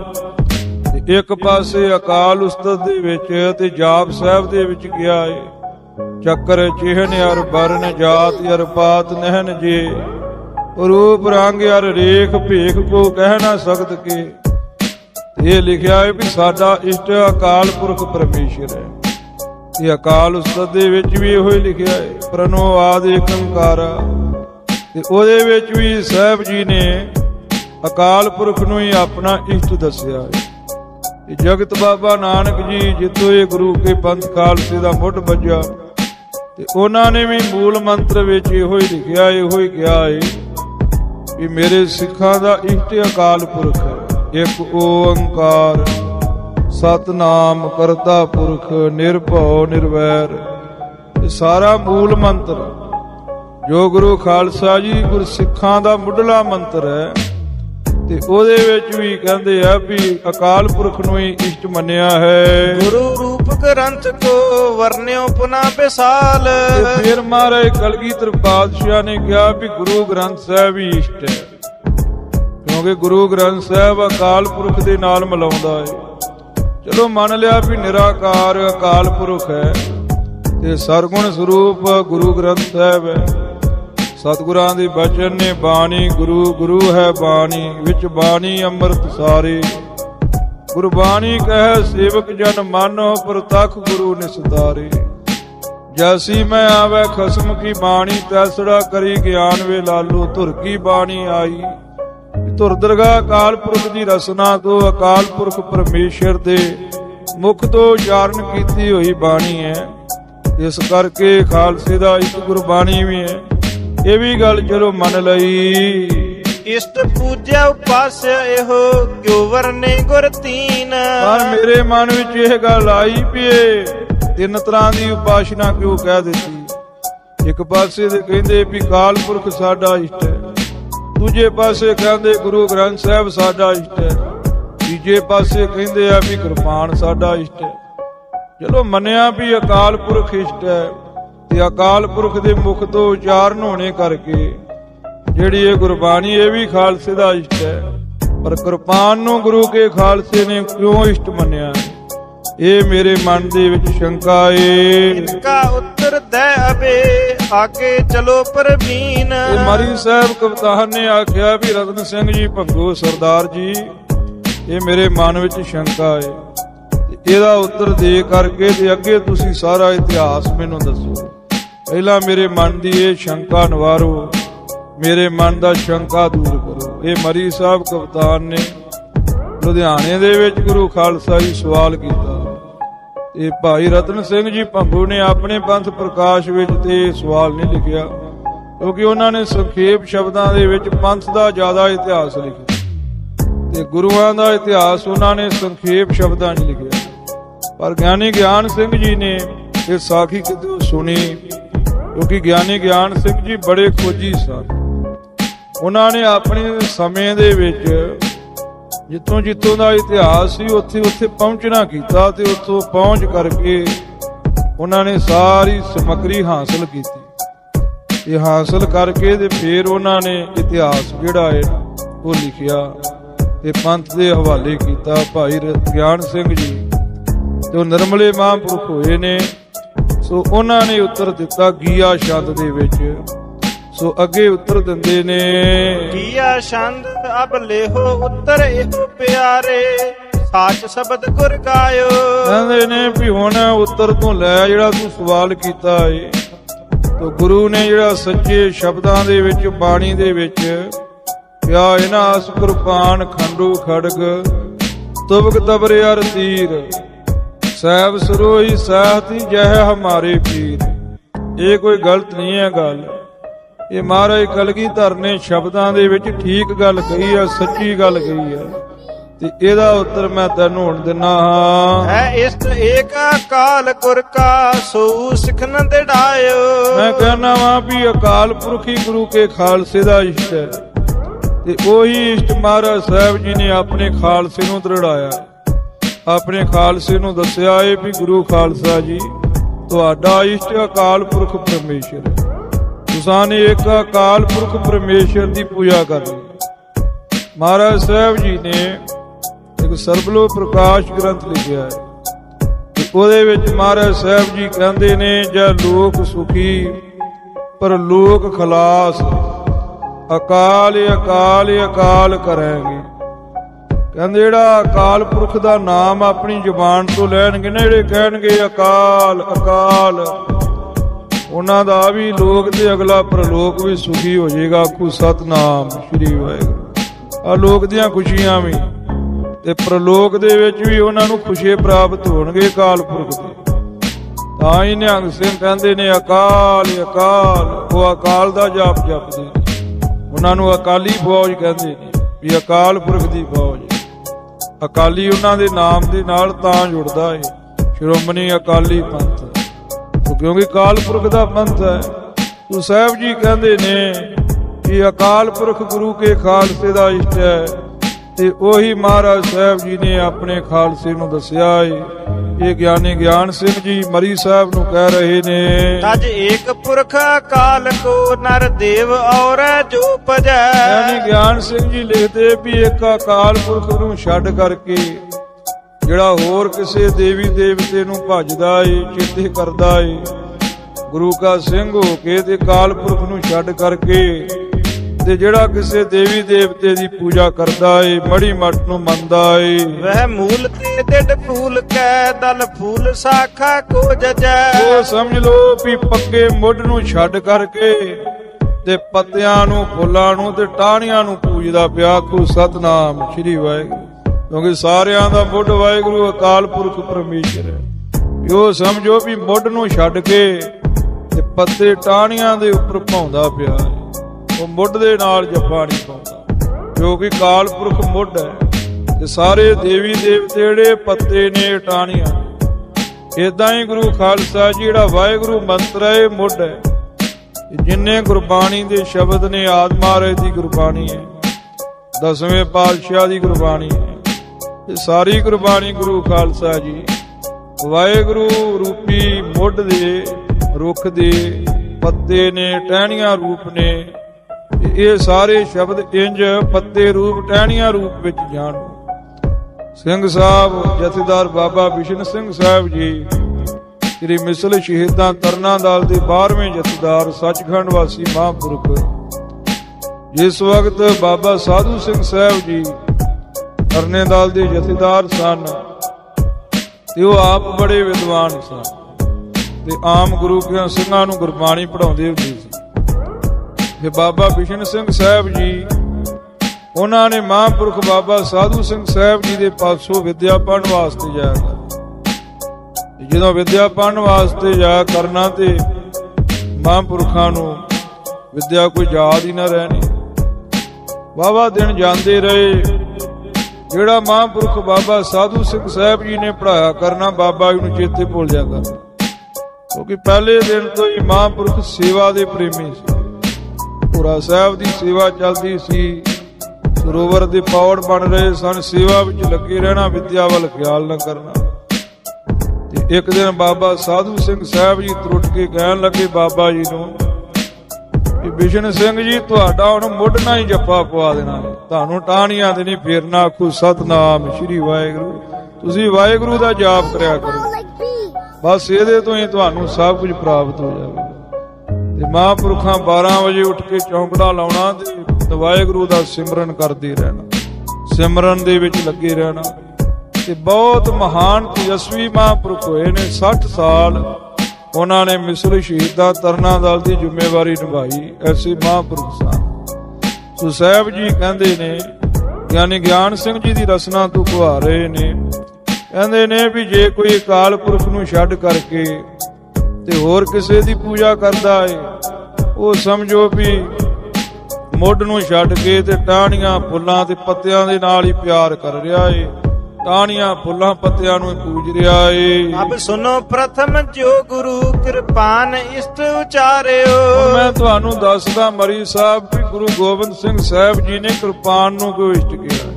Speaker 2: ਤੇ ਇੱਕ ਪਾਸੇ ਅਕਾਲ ਉਸਤਤ ਦੇ ਵਿੱਚ ਤੇ ਜਾਪ ਸਾਹਿਬ ਦੇ ਵਿੱਚ ਗਿਆ ਏ, ਚੱਕਰ ਚਿਹਨ ਅਰ ਬਰਨ ਜਾਤ ਅਰ ਪਾਤ ਨਹਿਨ ਜੇ, ਰੂਪ ਰੰਗ ਅਰ ਰੇਖ ਭੇਖ ਕੋ ਕਹਿ ਨਾ ਸਕਤ ਕੇ। ਇਹ ਲਿਖਿਆ ਹੈ ਵੀ ਸਾਡਾ ਇਸ਼ਟ ਅਕਾਲ ਪੁਰਖ ਪਰਮੇਸ਼ਰ ਹੈ। ਇਹ ਅਕਾਲ ਉਸਤਤ ਦੇ ਵਿੱਚ ਵੀ ਇਹੋ ਹੀ ਲਿਖਿਆ ਹੈ, ਪ੍ਰਣੋ ਆਦਿ ਏਕ ਓੰਕਾਰ, ਤੇ ਉਹਦੇ ਵਿੱਚ ਵੀ ਸਾਹਿਬ ਜੀ ਨੇ ਅਕਾਲ ਪੁਰਖ ਨੂੰ ਹੀ ਆਪਣਾ ਇਸ਼ਟ ਦੱਸਿਆ ਹੈ। ਇਹ ਜਗਤ ਬਾਬਾ ਨਾਨਕ ਜੀ ਜਿੱਥੋਂ ਇਹ ਗੁਰੂ ਕੇ ਪੰਥ ਖਾਲਸੇ ਦਾ ਮੁੱਢ ਵੱਜਿਆ, ਤੇ ਉਹਨਾਂ ਨੇ ਵੀ ਮੂਲ ਮੰਤਰ ਵਿੱਚ ਇਹੋ ਹੀ ਲਿਖਿਆ, ਇਹੋ ਹੀ ਕਿਹਾ ਹੈ ਵੀ ਮੇਰੇ ਸਿੱਖਾਂ ਦਾ ਇਸ਼ਟ ਅਕਾਲ ਪੁਰਖ ਹੈ, ਇੱਕ ਓੰਕਾਰ ਸਤਨਾਮ ਕਰਤਾ ਪੁਰਖ ਨਿਰਭਉ ਨਿਰਵੈਰ। ਇਹ ਸਾਰਾ ਮੂਲ ਮੰਤਰ ਜੋ ਗੁਰੂ ਖਾਲਸਾ ਜੀ ਗੁਰਸਿੱਖਾਂ ਦਾ ਮੁੱਢਲਾ ਮੰਤਰ ਹੈ, ਤੇ ਉਹਦੇ ਵਿੱਚ ਵੀ ਕਹਿੰਦੇ ਆ ਵੀ ਅਕਾਲ ਪੁਰਖ ਨੂੰ ਹੀ ਇਸ਼ਟ ਮੰਨਿਆ ਹੈ।
Speaker 1: ਗੁਰੂ ਰੂਪ ਗ੍ਰੰਥ ਕੋ ਵਰਨਿਓ ਪੁਨਾ ਵਿਸਾਲ।
Speaker 2: ਤੇ ਫਿਰ ਮਹਾਰਾਜ ਕਲਗੀਧਰ ਪਾਤਸ਼ਾਹ ਨੇ ਕਿਹਾ ਵੀ ਗੁਰੂ ਗ੍ਰੰਥ ਸਾਹਿਬ ਹੀ ਇਸ਼ਟ ਹੈ, ਕਿਉਂਕਿ ਗੁਰੂ ਗ੍ਰੰਥ ਸਾਹਿਬ ਅਕਾਲ ਪੁਰਖ ਦੇ ਨਾਲ ਮਿਲਾਉਂਦਾ ਹੈ। ਚਲੋ ਮੰਨ ਲਿਆ ਵੀ ਨਿਰਾਕਾਰ ਅਕਾਲ ਪੁਰਖ ਹੈ, ਤੇ ਸਰਗੁਣ ਸਰੂਪ ਗੁਰੂ ਗ੍ਰੰਥ ਸਾਹਿਬ ਹੈ। ਸਤਿਗੁਰਾਂ ਦੇ ਬਚਨ ਨੇ ਬਾਣੀ ਗੁਰੂ, ਗੁਰੂ ਹੈ ਬਾਣੀ, ਵਿੱਚ ਬਾਣੀ ਅੰਮ੍ਰਿਤ ਸਾਰੇ। ਗੁਰਬਾਣੀ ਕਹੈ ਸੇਵਕ ਜਨ ਮਾਨੋ, ਪ੍ਰਤੱਖ ਗੁਰੂ ਨਿਸਤਾਰੇ। ਜੈਸੀ ਮੈਂ ਆਵੈ ਖਸਮ ਕੀ ਬਾਣੀ, ਤੈਸੜਾ ਕਰੀ ਗਿਆਨ ਵੇ ਲਾਲੂ। ਧੁਰ ਕੀ ਬਾਣੀ ਆਈ, ਧੁਰ ਦਰਗਾਹ ਅਕਾਲ ਪੁਰਖ ਦੀ ਰਸਨਾ ਤੋਂ, ਅਕਾਲ ਪੁਰਖ ਪਰਮੇਸ਼ਰ ਦੇ ਮੁਖ ਤੋਂ ਉਚਾਰਨ ਕੀਤੀ ਹੋਈ ਬਾਣੀ ਹੈ। ਇਸ ਕਰਕੇ ਖਾਲਸੇ ਦਾ ਇੱਕ ਗੁਰਬਾਣੀ ਵੀ ਹੈ, ਇਹ ਵੀ ਗੱਲ ਚਲੋ ਮੰਨ ਲਈ।
Speaker 1: ਇਸ਼ਟ ਪੂਜਿਆ ਉਪਾਸਿਆ ਇਹੋ ਕਿਉ ਵਰਨੇ ਗੁਰ ਤੀਨ।
Speaker 2: ਪਰ ਮੇਰੇ ਮਨ ਵਿੱਚ ਇਹ ਗੱਲ ਆਈ ਵੀ ਇਹ ਤਿੰਨ ਤਰ੍ਹਾਂ ਦੀ ਉਪਾਸਨਾ ਕਿਉਂ ਕਹਿ ਦਿੱਤੀ। ਇੱਕ ਪਾਸੇ ਤੇ ਕਹਿੰਦੇ ਵੀ ਕਾਲ ਪੁਰਖ ਸਾਡਾ ਇਸ਼ਟ ਹੈ, ਦੂਜੇ ਪਾਸੇ ਕਹਿੰਦੇ ਗੁਰੂ ਗ੍ਰੰਥ ਸਾਹਿਬ ਸਾਡਾ ਇਸ਼ਟ ਹੈ, ਤੀਜੇ ਪਾਸੇ ਕਹਿੰਦੇ ਆ ਵੀ ਕਿਰਪਾਨ ਸਾਡਾ ਇਸ਼ਟ ਹੈ। ਚਲੋ ਮੰਨਿਆ ਵੀ ਅਕਾਲ ਪੁਰਖ ਇਸ਼ਟ ਹੈ ਤੇ ਅਕਾਲ ਪੁਰਖ ਦੇ ਮੁਖ ਤੋਂ ਉਚਾਰਨ ਹੋਣੇ ਕਰਕੇ ਜਿਹੜੀ ਇਹ ਗੁਰਬਾਣੀ ਇਹ ਵੀ ਖਾਲਸੇ ਦਾ ਇਸ਼ਟ ਹੈ। ਪਰ ਕਿਰਪਾਨ ਨੂੰ ਗੁਰੂ ਕੇ ਖਾਲਸੇ ਨੇ ਕਿਉਂ ਇਸ਼ਟ ਮੰਨਿਆ, ਇਹ ਮੇਰੇ ਮਨ ਦੇ ਵਿੱਚ ਸ਼ੰਕਾ ਏ।
Speaker 1: ਇਨਕਾ ਉੱਤਰ ਦੇ ਅਬੇ ਆਗੇ ਚਲੋ ਪ੍ਰਵੀਨ।
Speaker 2: ਮਾਰੀ ਸਾਹਿਬ ਕਵਤਾਰ ਨੇ ਆਖਿਆ ਵੀ ਰਤਨ ਸਿੰਘ ਜੀ ਭੰਗੂ ਸਰਦਾਰ ਜੀ, ਇਹ ਮੇਰੇ ਮਨ ਵਿੱਚ ਸ਼ੰਕਾ ਏ, ਇਹਦਾ ਉੱਤਰ ਦੇ ਕਰਕੇ ਤੇ ਅੱਗੇ ਤੁਸੀਂ ਸਾਰਾ ਇਤਿਹਾਸ ਮੈਨੂੰ ਦੱਸੋ। ਪਹਿਲਾਂ ਮੇਰੇ ਮਨ ਦੀ ਇਹ ਸ਼ੰਕਾ ਨਿਵਾਰੋ, ਮੇਰੇ ਮਨ ਦਾ ਸ਼ੰਕਾ ਦੂਰ ਕਰੋ। ਇਹ ਮਰੀ ਸਾਹਿਬ ਕਵਤਾਰ ਨੇ ਲੁਧਿਆਣੇ ਦੇ ਵਿੱਚ ਗੁਰੂ ਖਾਲਸਾ ਜੀ ਸਵਾਲ ਕੀਤਾ ਤੇ ਭਾਈ ਰਤਨ ਸਿੰਘ ਜੀ ਭੰਗੂ ਨੇ ਆਪਣੇ ਪੰਥ ਪ੍ਰਕਾਸ਼ ਵਿੱਚ ਤੇ ਸਵਾਲ ਨਹੀਂ ਲਿਖਿਆ, ਕਿਉਂਕਿ ਉਹਨਾਂ ਨੇ ਸੰਖੇਪ ਸ਼ਬਦਾਂ ਦੇ ਵਿੱਚ ਪੰਥ ਦਾ ਜ਼ਿਆਦਾ ਇਤਿਹਾਸ ਲਿਖਿਆ ਤੇ ਗੁਰੂਆਂ ਦਾ ਇਤਿਹਾਸ ਉਹਨਾਂ ਨੇ ਸੰਖੇਪ ਸ਼ਬਦਾਂ 'ਚ ਲਿਖਿਆ। ਪਰ ਗਿਆਨੀ ਗਿਆਨ ਸਿੰਘ ਜੀ ਨੇ ਇਹ ਸਾਖੀ ਕਿਤੇ ਸੁਣੀ, ਕਿਉਂਕਿ ਗਿਆਨੀ ਗਿਆਨ ਸਿੰਘ ਜੀ ਬੜੇ ਖੋਜੀ ਸਨ। ਉਹਨਾਂ ਨੇ ਆਪਣੇ ਸਮੇਂ ਦੇ ਵਿੱਚ ਜਿੱਥੋਂ ਜਿੱਥੋਂ ਦਾ ਇਤਿਹਾਸ ਸੀ ਉੱਥੇ ਉੱਥੇ ਪਹੁੰਚਣਾ ਕੀਤਾ ਤੇ ਉੱਥੋਂ ਪਹੁੰਚ ਕਰਕੇ ਉਹਨਾਂ ਨੇ ਸਾਰੀ ਸਮੱਗਰੀ ਹਾਸਲ ਕੀਤੀ। ਇਹ ਹਾਸਲ ਕਰਕੇ ਤੇ ਫਿਰ ਉਹਨਾਂ ਨੇ ਇਤਿਹਾਸ ਜਿਹੜਾ ਹੈ ਉਹ ਲਿਖਿਆ ਤੇ ਪੰਥ ਦੇ ਹਵਾਲੇ ਕੀਤਾ। ਭਾਈ ਗਿਆਨ ਸਿੰਘ ਜੀ ਤੇ ਉਹ ਨਿਰਮਲੇ ਮਹਾਂਪੁਰਖ ਹੋਏ ਨੇ, ਸੋ ਉਹਨਾਂ ਨੇ ਉੱਤਰ ਦਿੱਤਾ ਗੀਆ ਛੰਦ ਦੇ ਵਿੱਚ। ਸੋ ਅੱਗੇ ਉੱਤਰ ਦਿੰਦੇ ਨੇ,
Speaker 1: ਗੀਆ ਛੰਦ ਅਬ ਲੇਹੋ ਉੱਤਰ ਇਹੋ ਪਿਆਰੇ ਸਾਚ ਸ਼ਬਦ ਗੁਰ ਗਾਇਓ।
Speaker 2: ਕਹਿੰਦੇ ਨੇ ਵੀ ਹੁਣ ਉੱਤਰ ਤੋਂ ਲੈ ਜਿਹੜਾ ਤੂੰ ਸਵਾਲ ਕੀਤਾ ਏ, ਤੋ ਗੁਰੂ ਨੇ ਜਿਹੜਾ ਸੱਚੇ ਸ਼ਬਦਾਂ ਦੇ ਵਿੱਚ ਬਾਣੀ ਦੇ ਵਿੱਚ ਕਿਹਾ ਹੈ ਨਾ, ਅਸ ਕਿਰਪਾਨ ਖੰਡੂ ਖੜਗ ਤੁਬਕ ਤਬਰੇ ਅਰ ਤੀਰ ਸਹਿਬ ਸਰੋਈ ਸਹਿਤੀ ਜਹ ਹਮਾਰੇ ਪੀਰ। ਇਹ ਕੋਈ ਗਲਤ ਨਹੀਂ ਹੈ ਗੱਲ, ਇਹ ਮਹਾਰਾਜ ਕਲਗੀਧਰ ਨੇ ਸ਼ਬਦਾਂ ਦੇ ਵਿੱਚ ਠੀਕ ਗੱਲ ਕਹੀ ਆ, ਸੱਚੀ ਗੱਲ ਕਹੀ ਆ ਤੇ ਇਹਦਾ ਉੱਤਰ ਮੈਂ ਤੈਨੂੰ ਹੁਣ ਦਿੰਨਾ ਹਾਂ।
Speaker 1: ਹੈ ਇਸ਼ਟ ਏਕ ਅਕਾਲ ਗੁਰ ਕਾ ਸੋ ਸਿਖਨ ਦਿੜਾਇਓ।
Speaker 2: ਮੈਂ ਕਹਿਣਾ ਵਾਂ ਵੀ ਅਕਾਲ ਪੁਰਖ ਹੀ ਗੁਰੂ ਕੇ ਖਾਲਸੇ ਦਾ ਇਸ਼ਟ ਹੈ ਤੇ ਉਹੀ ਇਸ਼ਟ ਮਹਾਰਾਜ ਸਾਹਿਬ ਜੀ ਨੇ ਆਪਣੇ ਖਾਲਸੇ ਨੂੰ ਦ੍ਰਿੜਾਇਆ, ਆਪਣੇ ਖਾਲਸੇ ਨੂੰ ਦੱਸਿਆ ਏ ਵੀ ਗੁਰੂ ਖਾਲਸਾ ਜੀ ਤੁਹਾਡਾ ਇਸ਼ਟ ਅਕਾਲ ਪੁਰਖ ਪਰਮੇਸ਼ਰ ਹੈ, ਤੁਸਾਂ ਨੇ ਇੱਕ ਅਕਾਲ ਪੁਰਖ ਪਰਮੇਸ਼ਰ ਦੀ ਪੂਜਾ ਕਰਨੀ। ਮਹਾਰਾਜ ਸਾਹਿਬ ਜੀ ਨੇ ਇੱਕ ਸਰਬਲੋ ਪ੍ਰਕਾਸ਼ ਗ੍ਰੰਥ ਲਿਖਿਆ ਹੈ, ਉਹਦੇ ਵਿੱਚ ਮਹਾਰਾਜ ਸਾਹਿਬ ਜੀ ਕਹਿੰਦੇ ਨੇ ਜੈ ਲੋਕ ਸੁਖੀ ਪਰ ਲੋਕ ਖਲਾਸ ਅਕਾਲ ਅਕਾਲ ਅਕਾਲ ਕਰਾਂਗੇ। ਕਹਿੰਦੇ ਜਿਹੜਾ ਅਕਾਲ ਪੁਰਖ ਦਾ ਨਾਮ ਆਪਣੀ ਜ਼ੁਬਾਨ ਤੋਂ ਲੈਣਗੇ ਨਾ, ਜਿਹੜੇ ਕਹਿਣਗੇ ਅਕਾਲ ਅਕਾਲ, ਉਹਨਾਂ ਦਾ ਵੀ ਲੋਕ ਤੇ ਅਗਲਾ ਪ੍ਰਲੋਕ ਵੀ ਸੁਖੀ ਹੋ ਜਾਏਗਾ। ਆਖੂ ਸਤਨਾਮ ਸ੍ਰੀ ਵਾਹਿਗੁਰੂ। ਆ ਲੋਕ ਦੀਆਂ ਖੁਸ਼ੀਆਂ ਵੀ ਤੇ ਪ੍ਰਲੋਕ ਦੇ ਵਿੱਚ ਵੀ ਉਹਨਾਂ ਨੂੰ ਖੁਸ਼ੀ ਪ੍ਰਾਪਤ ਹੋਣਗੇ ਅਕਾਲ ਪੁਰਖ ਦੇ। ਤਾਂ ਹੀ ਨਿਹੰਗ ਸਿੰਘ ਕਹਿੰਦੇ ਨੇ ਅਕਾਲ ਅਕਾਲ, ਉਹ ਅਕਾਲ ਦਾ ਜਾਪ ਜਪਦੇ ਨੇ, ਉਹਨਾਂ ਨੂੰ ਅਕਾਲੀ ਫੌਜ ਕਹਿੰਦੇ ਨੇ ਵੀ ਅਕਾਲ ਪੁਰਖ ਦੀ ਫੌਜ। ਅਕਾਲੀ ਉਹਨਾਂ ਦੇ ਨਾਮ ਦੇ ਨਾਲ ਤਾਂ ਜੁੜਦਾ ਹੈ ਸ਼੍ਰੋਮਣੀ ਅਕਾਲੀ ਪੰਥ, ਕਿਉਂਕਿ ਅਕਾਲ ਪੁਰਖ ਦਾ ਪੰਥ ਹੈ। ਤੋ ਸਾਹਿਬ ਜੀ ਕਹਿੰਦੇ ਨੇ ਕਿ ਅਕਾਲ ਪੁਰਖ ਗੁਰੂ ਕੇ ਖਾਲਸੇ ਦਾ ਇਸ਼ਟ ਹੈ ਤੇ ਉਹੀ ਮਹਾਰਾਜ ਸਾਹਿਬ ਜੀ ਨੇ ਆਪਣੇ ਖਾਲਸੇ ਨੂੰ ਦੱਸਿਆ ਏ। ਇਹ ਗਿਆਨੀ ਗਿਆਨ ਸਿੰਘ ਜੀ ਮਰੀ ਸਾਹਿਬ ਨੂੰ ਕਹਿ ਰਹੇ ਨੇ,
Speaker 1: ਤਜ ਏਕ ਪੁਰਖ ਅਕਾਲ ਕੋ ਨਰ ਦੇਵ ਔਰ ਜੋ ਭਜੈ।
Speaker 2: ਗਿਆਨੀ ਗਿਆਨ ਸਿੰਘ ਜੀ ਲਿਖਦੇ ਵੀ ਇੱਕ ਅਕਾਲ ਪੁਰਖ ਨੂੰ ਛੱਡ ਕਰਕੇ ਜਿਹੜਾ ਹੋਰ ਕਿਸੇ ਦੇਵੀ ਦੇਵਤੇ ਨੂੰ ਭਜਦਾ ਏ, ਚਿੱਤੇ ਕਰਦਾ ਏ, ਗੁਰੂ ਕਾ ਸਿੰਘ ਹੋ ਕੇ ਤੇ ਅਕਾਲ ਪੁਰਖ ਨੂੰ ਛੱਡ ਕਰਕੇ ਤੇ ਜਿਹੜਾ ਕਿਸੇ ਦੇਵੀ ਦੇਵਤੇ ਦੀ ਪੂਜਾ ਕਰਦਾ ਏ, ਮੜੀ ਮੱਟ ਨੂੰ ਮੰਨਦਾ ਏ,
Speaker 1: ਵਹਿ ਮੂਲ ਤੇ ਡਿਡ ਫੂਲ ਕੈ ਦਲ ਫੂਲ ਸਾਖਾ ਕੋ ਜਜੈ।
Speaker 2: ਉਹ ਸਮਝ ਲੋ ਵੀ ਪੱਕੇ ਮੁੱਢ ਨੂੰ ਛੱਡ ਕਰਕੇ ਤੇ ਪੱਤਿਆਂ ਨੂੰ, ਫੁੱਲਾਂ ਨੂੰ ਤੇ ਟਾਹਣੀਆਂ ਨੂੰ ਪੂਜਦਾ ਪਿਆ। ਆਖੋ ਸਤਨਾਮ ਸ੍ਰੀ ਵਾਹਿਗੁਰੂ, ਕਿਉਂਕਿ ਸਾਰਿਆਂ ਦਾ ਮੁੱਢ ਵਾਹਿਗੁਰੂ ਅਕਾਲ ਪੁਰਖ ਪਰਮੇਸ਼ਰ ਹੈ। ਉਹ ਸਮਝੋ ਵੀ ਮੁੱਢ ਨੂੰ ਛੱਡ ਕੇ ਤੇ ਪੱਤੇ ਟਾਹਣੀਆਂ ਦੇ ਉੱਪਰ ਭਾਉਂਦਾ ਪਿਆ ਹੈ। ਉਹ ਮੁੱਢ ਦੇ ਨਾਲ ਜੱਫਾ ਨਹੀਂ ਪਾਉਂਦਾ, ਜੋ ਕਿ ਕਾਲ ਪੁਰਖ ਮੁੱਢ ਹੈ ਤੇ ਸਾਰੇ ਦੇਵੀ ਦੇਵਤੇ ਜਿਹੜੇ ਪੱਤੇ ਨੇ ਟਾਹਣੀਆਂ। ਏਦਾਂ ਹੀ ਗੁਰੂ ਖਾਲਸਾ ਜੀ ਜਿਹੜਾ ਵਾਹਿਗੁਰੂ ਮੰਤਰ ਹੈ ਇਹ ਮੁੱਢ ਹੈ। ਜਿੰਨੇ ਗੁਰਬਾਣੀ ਦੇ ਸ਼ਬਦ ਨੇ, ਆਦਿ ਮਹਾਰਾਜ ਦੀ ਗੁਰਬਾਣੀ ਹੈ, ਦਸਵੇਂ ਪਾਤਸ਼ਾਹ ਦੀ ਗੁਰਬਾਣੀ ਹੈ, ਇਹ ਸਾਰੀ ਗੁਰਬਾਣੀ ਗੁਰੂ ਖਾਲਸਾ ਜੀ ਵਾਹਿਗੁਰੂ ਰੂਪੀ ਮੁੱਢ ਦੇ ਰੁੱਖ ਦੇ ਪੱਤੇ ਨੇ, ਟਹਿਣੀਆਂ ਰੂਪ ਨੇ। ਇਹ ਸਾਰੇ ਸ਼ਬਦ ਇੰਜ ਪੱਤੇ ਰੂਪ ਟਹਿਣੀਆਂ ਰੂਪ ਵਿੱਚ ਜਾਣ। ਸਿੰਘ ਸਾਹਿਬ ਜਥੇਦਾਰ ਬਾਬਾ ਬਿਸ਼ਨ ਸਿੰਘ ਸਾਹਿਬ ਜੀ ਸ੍ਰੀ ਮਿਸਲ ਸ਼ਹੀਦਾਂ ਤਰਨਾ ਦਲ ਦੇ 12ਵੇਂ ਜਥੇਦਾਰ, ਸੱਚਖੰਡ ਵਾਸੀ ਮਹਾਂਪੁਰਖ, ਜਿਸ ਵਕਤ ਬਾਬਾ ਸਾਧੂ ਸਿੰਘ ਸਾਹਿਬ ਜੀ ਤਰਨੇ ਦਲ ਦੇ ਜਥੇਦਾਰ ਸਨ ਤੇ ਉਹ ਆਪ ਬੜੇ ਵਿਦਵਾਨ ਸਨ ਤੇ ਆਮ ਗੁਰੂ ਕੇ ਸਿੰਘਾਂ ਨੂੰ ਗੁਰਬਾਣੀ ਪੜ੍ਹਾਉਂਦੇ ਹੁੰਦੇ ਸੀ। ਤੇ ਬਾਬਾ ਬਿਸ਼ਨ ਸਿੰਘ ਸਾਹਿਬ ਜੀ ਉਹਨਾਂ ਨੇ ਮਹਾਂਪੁਰਖ ਬਾਬਾ ਸਾਧੂ ਸਿੰਘ ਸਾਹਿਬ ਜੀ ਦੇ ਪਾਸੋਂ ਵਿਦਿਆ ਪੜ੍ਹਨ ਵਾਸਤੇ ਜਾਇਆ ਕਰ। ਜਦੋਂ ਵਿਦਿਆ ਪੜ੍ਹਨ ਵਾਸਤੇ ਜਾਇਆ ਕਰਨਾ ਤੇ ਮਹਾਂਪੁਰਖਾਂ ਨੂੰ ਵਿਦਿਆ ਕੋਈ ਯਾਦ ਹੀ ਨਾ ਰਹਿਣੀ। ਵਾਹਵਾ ਦਿਨ ਜਾਂਦੇ ਰਹੇ। ਜਿਹੜਾ ਮਹਾਂਪੁਰਖ ਬਾਬਾ ਸਾਧੂ ਸਿੰਘ ਸਾਹਿਬ ਜੀ ਨੇ ਪੜ੍ਹਾਇਆ ਕਰਨਾ, ਬਾਬਾ ਜੀ ਨੂੰ ਚੇਤੇ ਭੁੱਲ ਜਾ ਕਰਨਾ, ਕਿਉਂਕਿ ਪਹਿਲੇ ਦਿਨ ਤੋਂ ਹੀ ਮਹਾਂਪੁਰਖ ਸੇਵਾ ਦੇ ਪ੍ਰੇਮੀ ਸੀ। ਭੋਰਾ ਸਾਹਿਬ ਦੀ ਸੇਵਾ ਚੱਲਦੀ ਸੀ, ਸਰੋਵਰ ਦੇ ਪੌੜ ਬਣ ਰਹੇ ਸਨ, ਸੇਵਾ ਵਿੱਚ ਲੱਗੇ ਰਹਿਣਾ, ਵਿਦਿਆ ਵੱਲ ਖਿਆਲ ਨਾ ਕਰਨਾ। ਤੇ ਇੱਕ ਦਿਨ ਬਾਬਾ ਸਾਧੂ ਸਿੰਘ ਸਾਹਿਬ ਜੀ ਤੁਰਟ ਕੇ ਕਹਿਣ ਲੱਗੇ ਬਾਬਾ ਜੀ ਨੂੰ ਕਿ ਬਿਸ਼ਨ ਸਿੰਘ ਜੀ, ਤੁਹਾਡਾ ਹੁਣ ਮੁੱਢ ਨਾਲ ਹੀ ਜੱਫਾ ਪਵਾ ਦੇਣਾ, ਤੁਹਾਨੂੰ ਟਾਹਣੀਆਂ ਤੇ ਨਹੀਂ ਫੇਰਨਾ। ਆਖੋ ਸਤਨਾਮ ਸ਼੍ਰੀ ਵਾਹਿਗੁਰੂ। ਤੁਸੀਂ ਵਾਹਿਗੁਰੂ ਦਾ ਜਾਪ ਕਰਿਆ ਕਰੋ, ਬਸ ਇਹਦੇ ਤੋਂ ਹੀ ਤੁਹਾਨੂੰ ਸਭ ਕੁਝ ਪ੍ਰਾਪਤ ਹੋ ਜਾਵੇਗਾ। ਤੇ ਮਹਾਂਪੁਰਖਾਂ 12 ਵਜੇ ਉੱਠ ਕੇ ਚੌਂਕੜਾ ਲਾਉਣਾ ਤੇ ਵਾਹਿਗੁਰੂ ਦਾ ਸਿਮਰਨ ਕਰਦੇ ਰਹਿਣਾ, ਸਿਮਰਨ ਦੇ ਵਿੱਚ ਲੱਗੇ ਰਹਿਣਾ। ਤੇ ਬਹੁਤ ਮਹਾਨ ਤੇਜਸਵੀ ਮਹਾਂਪੁਰਖ ਹੋਏ ਨੇ। 60 ਸਾਲ ਉਹਨਾਂ ਨੇ ਮਿਸਲ ਸ਼ਹੀਦਾਂ ਤਰਨਾ ਦਲ ਦੀ ਜ਼ਿੰਮੇਵਾਰੀ ਨਿਭਾਈ। ਐਸੇ ਮਹਾਂਪੁਰਖ ਸਨ। ਸੋ ਸਾਹਿਬ ਜੀ ਕਹਿੰਦੇ ਨੇ, ਗਿਆਨੀ ਗਿਆਨ ਸਿੰਘ ਜੀ ਦੀ ਰਸਨਾ ਤੋਂ ਗੁਹਾਰ ਰਹੇ ਨੇ, ਕਹਿੰਦੇ ਨੇ ਵੀ ਜੇ ਕੋਈ ਅਕਾਲ ਪੁਰਖ ਨੂੰ ਛੱਡ ਕਰਕੇ ਤੇ ਹੋਰ ਕਿਸੇ ਦੀ ਪੂਜਾ ਕਰਦਾ ਏ, ਉਹ ਸਮਝੋ ਵੀ ਮੁੱਢ ਨੂੰ ਛੱਡ ਕੇ ਤੇ ਟਾਹਣੀਆਂ ਫੁੱਲਾਂ ਤੇ ਪੱਤਿਆਂ ਦੇ ਨਾਲ ਹੀ ਪਿਆਰ ਕਰ ਰਿਹਾ ਏ, ਟਾਹਣੀਆਂ ਫੁੱਲਾਂ ਪੱਤਿਆਂ ਨੂੰ ਪੂਜ ਰਿਹਾ ਏ।
Speaker 1: ਅਬ ਸੁਨੋ ਪ੍ਰਥਮ ਜੋ ਗੁਰੂ ਕਿਰਪਾਨ ਇਸਤ ਉਚਾਰਿਓ।
Speaker 2: ਮੈਂ ਤੁਹਾਨੂੰ ਦੱਸਦਾ ਮਰੀ ਸਾਹਿਬ ਵੀ ਗੁਰੂ ਗੋਬਿੰਦ ਸਿੰਘ ਸਾਹਿਬ ਜੀ ਨੇ ਕਿਰਪਾਨ ਨੂੰ ਕਿਉਂ ਇਸ਼ਟ ਕੀਤਾ?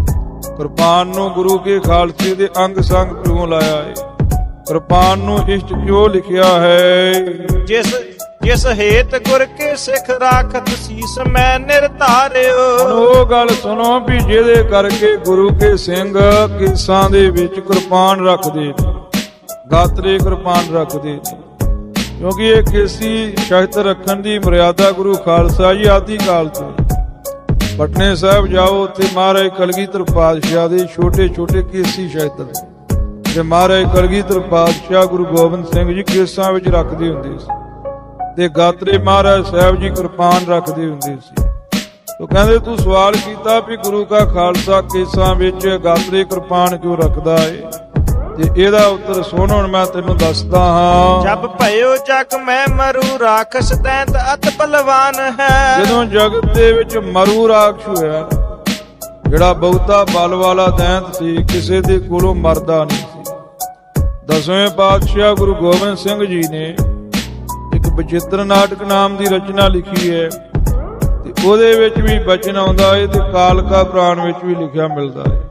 Speaker 2: ਕਿਰਪਾਨ ਨੂੰ ਗੁਰੂ ਕੇ ਖਾਲਸੇ ਦੇ ਅੰਗ ਸੰਗ ਕਿਉਂ ਲਾਇਆ ਹੈ? ਕਿਰਪਾਨ ਨੂੰ ਇਸ਼ਟ ਕਿਉਂ ਲਿਖਿਆ ਹੈ? ਜਿਸ ਹੇਤ ਗੁਰ ਕੇ ਸਿੱਖ ਰਾਖਤ ਸੀਸ ਮੈਂ ਨਿਰਧਾਰਿਓ। ਉਹ ਗੱਲ ਸੁਣੋ ਵੀ ਜਿਹਦੇ ਕਰਕੇ ਗੁਰੂ ਕੇ ਸਿੰਘ ਕੇਸਾਂ ਦੇ ਵਿੱਚ ਕਿਰਪਾਨ ਰੱਖਦੇ ਨੇ, ਗਾਤਰੇ ਕਿਰਪਾਨ ਰੱਖਦੇ ਨੇ, ਕਿਉਂਕਿ ਇਹ ਕੇਸੀ ਸ਼ਸਤ ਰੱਖਣ ਦੀ ਮਰਿਆਦਾ ਗੁਰੂ ਖਾਲਸਾ ਜੀ ਆਦਿ ਕਾਲ ਤੋਂ। ਪਟਨੇ ਸਾਹਿਬ ਜਾਓ, ਉੱਥੇ ਮਹਾਰਾਜ ਕਲਗੀਧਰ ਪਾਤਸ਼ਾਹ ਦੇ ਛੋਟੇ ਛੋਟੇ ਕੇਸੀ ਸ਼ਸਤ ਨੇ, ਤੇ ਮਹਾਰਾਜ ਕਲਗੀਧਰ ਪਾਤਸ਼ਾਹ ਗੁਰੂ ਗੋਬਿੰਦ ਸਿੰਘ ਜੀ ਕੇਸਾਂ ਵਿੱਚ ਰੱਖਦੇ ਹੁੰਦੇ ਸੀ, ਤੇ ਗਾਤਰੇ ਮਹਾਰਾਜ ਸਾਹਿਬ ਜੀ ਕਿਰਪਾਨ ਰੱਖਦੇ ਹੁੰਦੇ ਸੀ। ਤੋ ਕਹਿੰਦੇ ਤੂੰ ਸਵਾਲ ਕੀਤਾ ਵੀ ਗੁਰੂ ਕਾ ਖਾਲਸਾ ਕੇਸਾਂ ਵਿੱਚ ਗਾਤਰੇ ਕਿਰਪਾਨ ਕਿਉਂ ਰੱਖਦਾ ਏ? ਤੇ ਇਹਦਾ ਉੱਤਰ ਸੁਣ, ਹੁਣ ਮੈਂ ਤੈਨੂੰ ਦੱਸਦਾ ਹਾਂ।
Speaker 1: ਜਬ ਭਇਓ ਜਗ ਮੈਂ ਮਰੂ ਰਾਖਸ ਦੈਂਤ ਅਤ ਬਲਵਾਨ ਹੈ।
Speaker 2: ਜਦੋਂ ਜਗਤ ਦੇ ਵਿੱਚ ਮਰੂ ਰਾਖਸ਼ ਹੋਇਆ, ਜਿਹੜਾ ਬਹੁਤਾ ਬਲ ਵਾਲਾ ਦੈਂਤ ਸੀ, ਕਿਸੇ ਦੇ ਕੋਲੋਂ ਮਰਦਾ ਨਹੀਂ ਸੀ। 10ਵੇਂ ਪਾਤਸ਼ਾਹ ਗੁਰੂ ਗੋਬਿੰਦ ਸਿੰਘ ਜੀ ਨੇ ਇੱਕ ਬਚਿੱਤਰ ਨਾਟਕ ਨਾਮ ਦੀ ਰਚਨਾ ਲਿਖੀ ਹੈ, ਤੇ ਉਹਦੇ ਵਿੱਚ ਵੀ ਬਚਨ ਆਉਂਦਾ ਹੈ ਤੇ ਕਾਲਕਾ ਪੁਰਾਣ ਵਿੱਚ ਵੀ ਲਿਖਿਆ ਮਿਲਦਾ ਹੈ।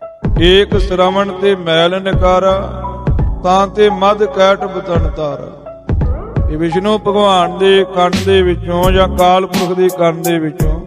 Speaker 2: ਏਕ ਸ਼ਰਵਣ ਤੇ ਮੈਲ ਨਿਕਾਰਾ, ਤਾਂ ਤੇ ਮਦ ਕੈਟ ਬਤਨ ਤਾਰਾ। ਇਹ ਵਿਸ਼ਨੂੰ ਭਗਵਾਨ ਦੇ ਕੰਨ ਦੇ ਵਿੱਚੋਂ ਜਾਂ ਕਾਲ ਪੁਰਖ ਦੇ ਕੰਨ ਦੇ ਵਿੱਚੋਂ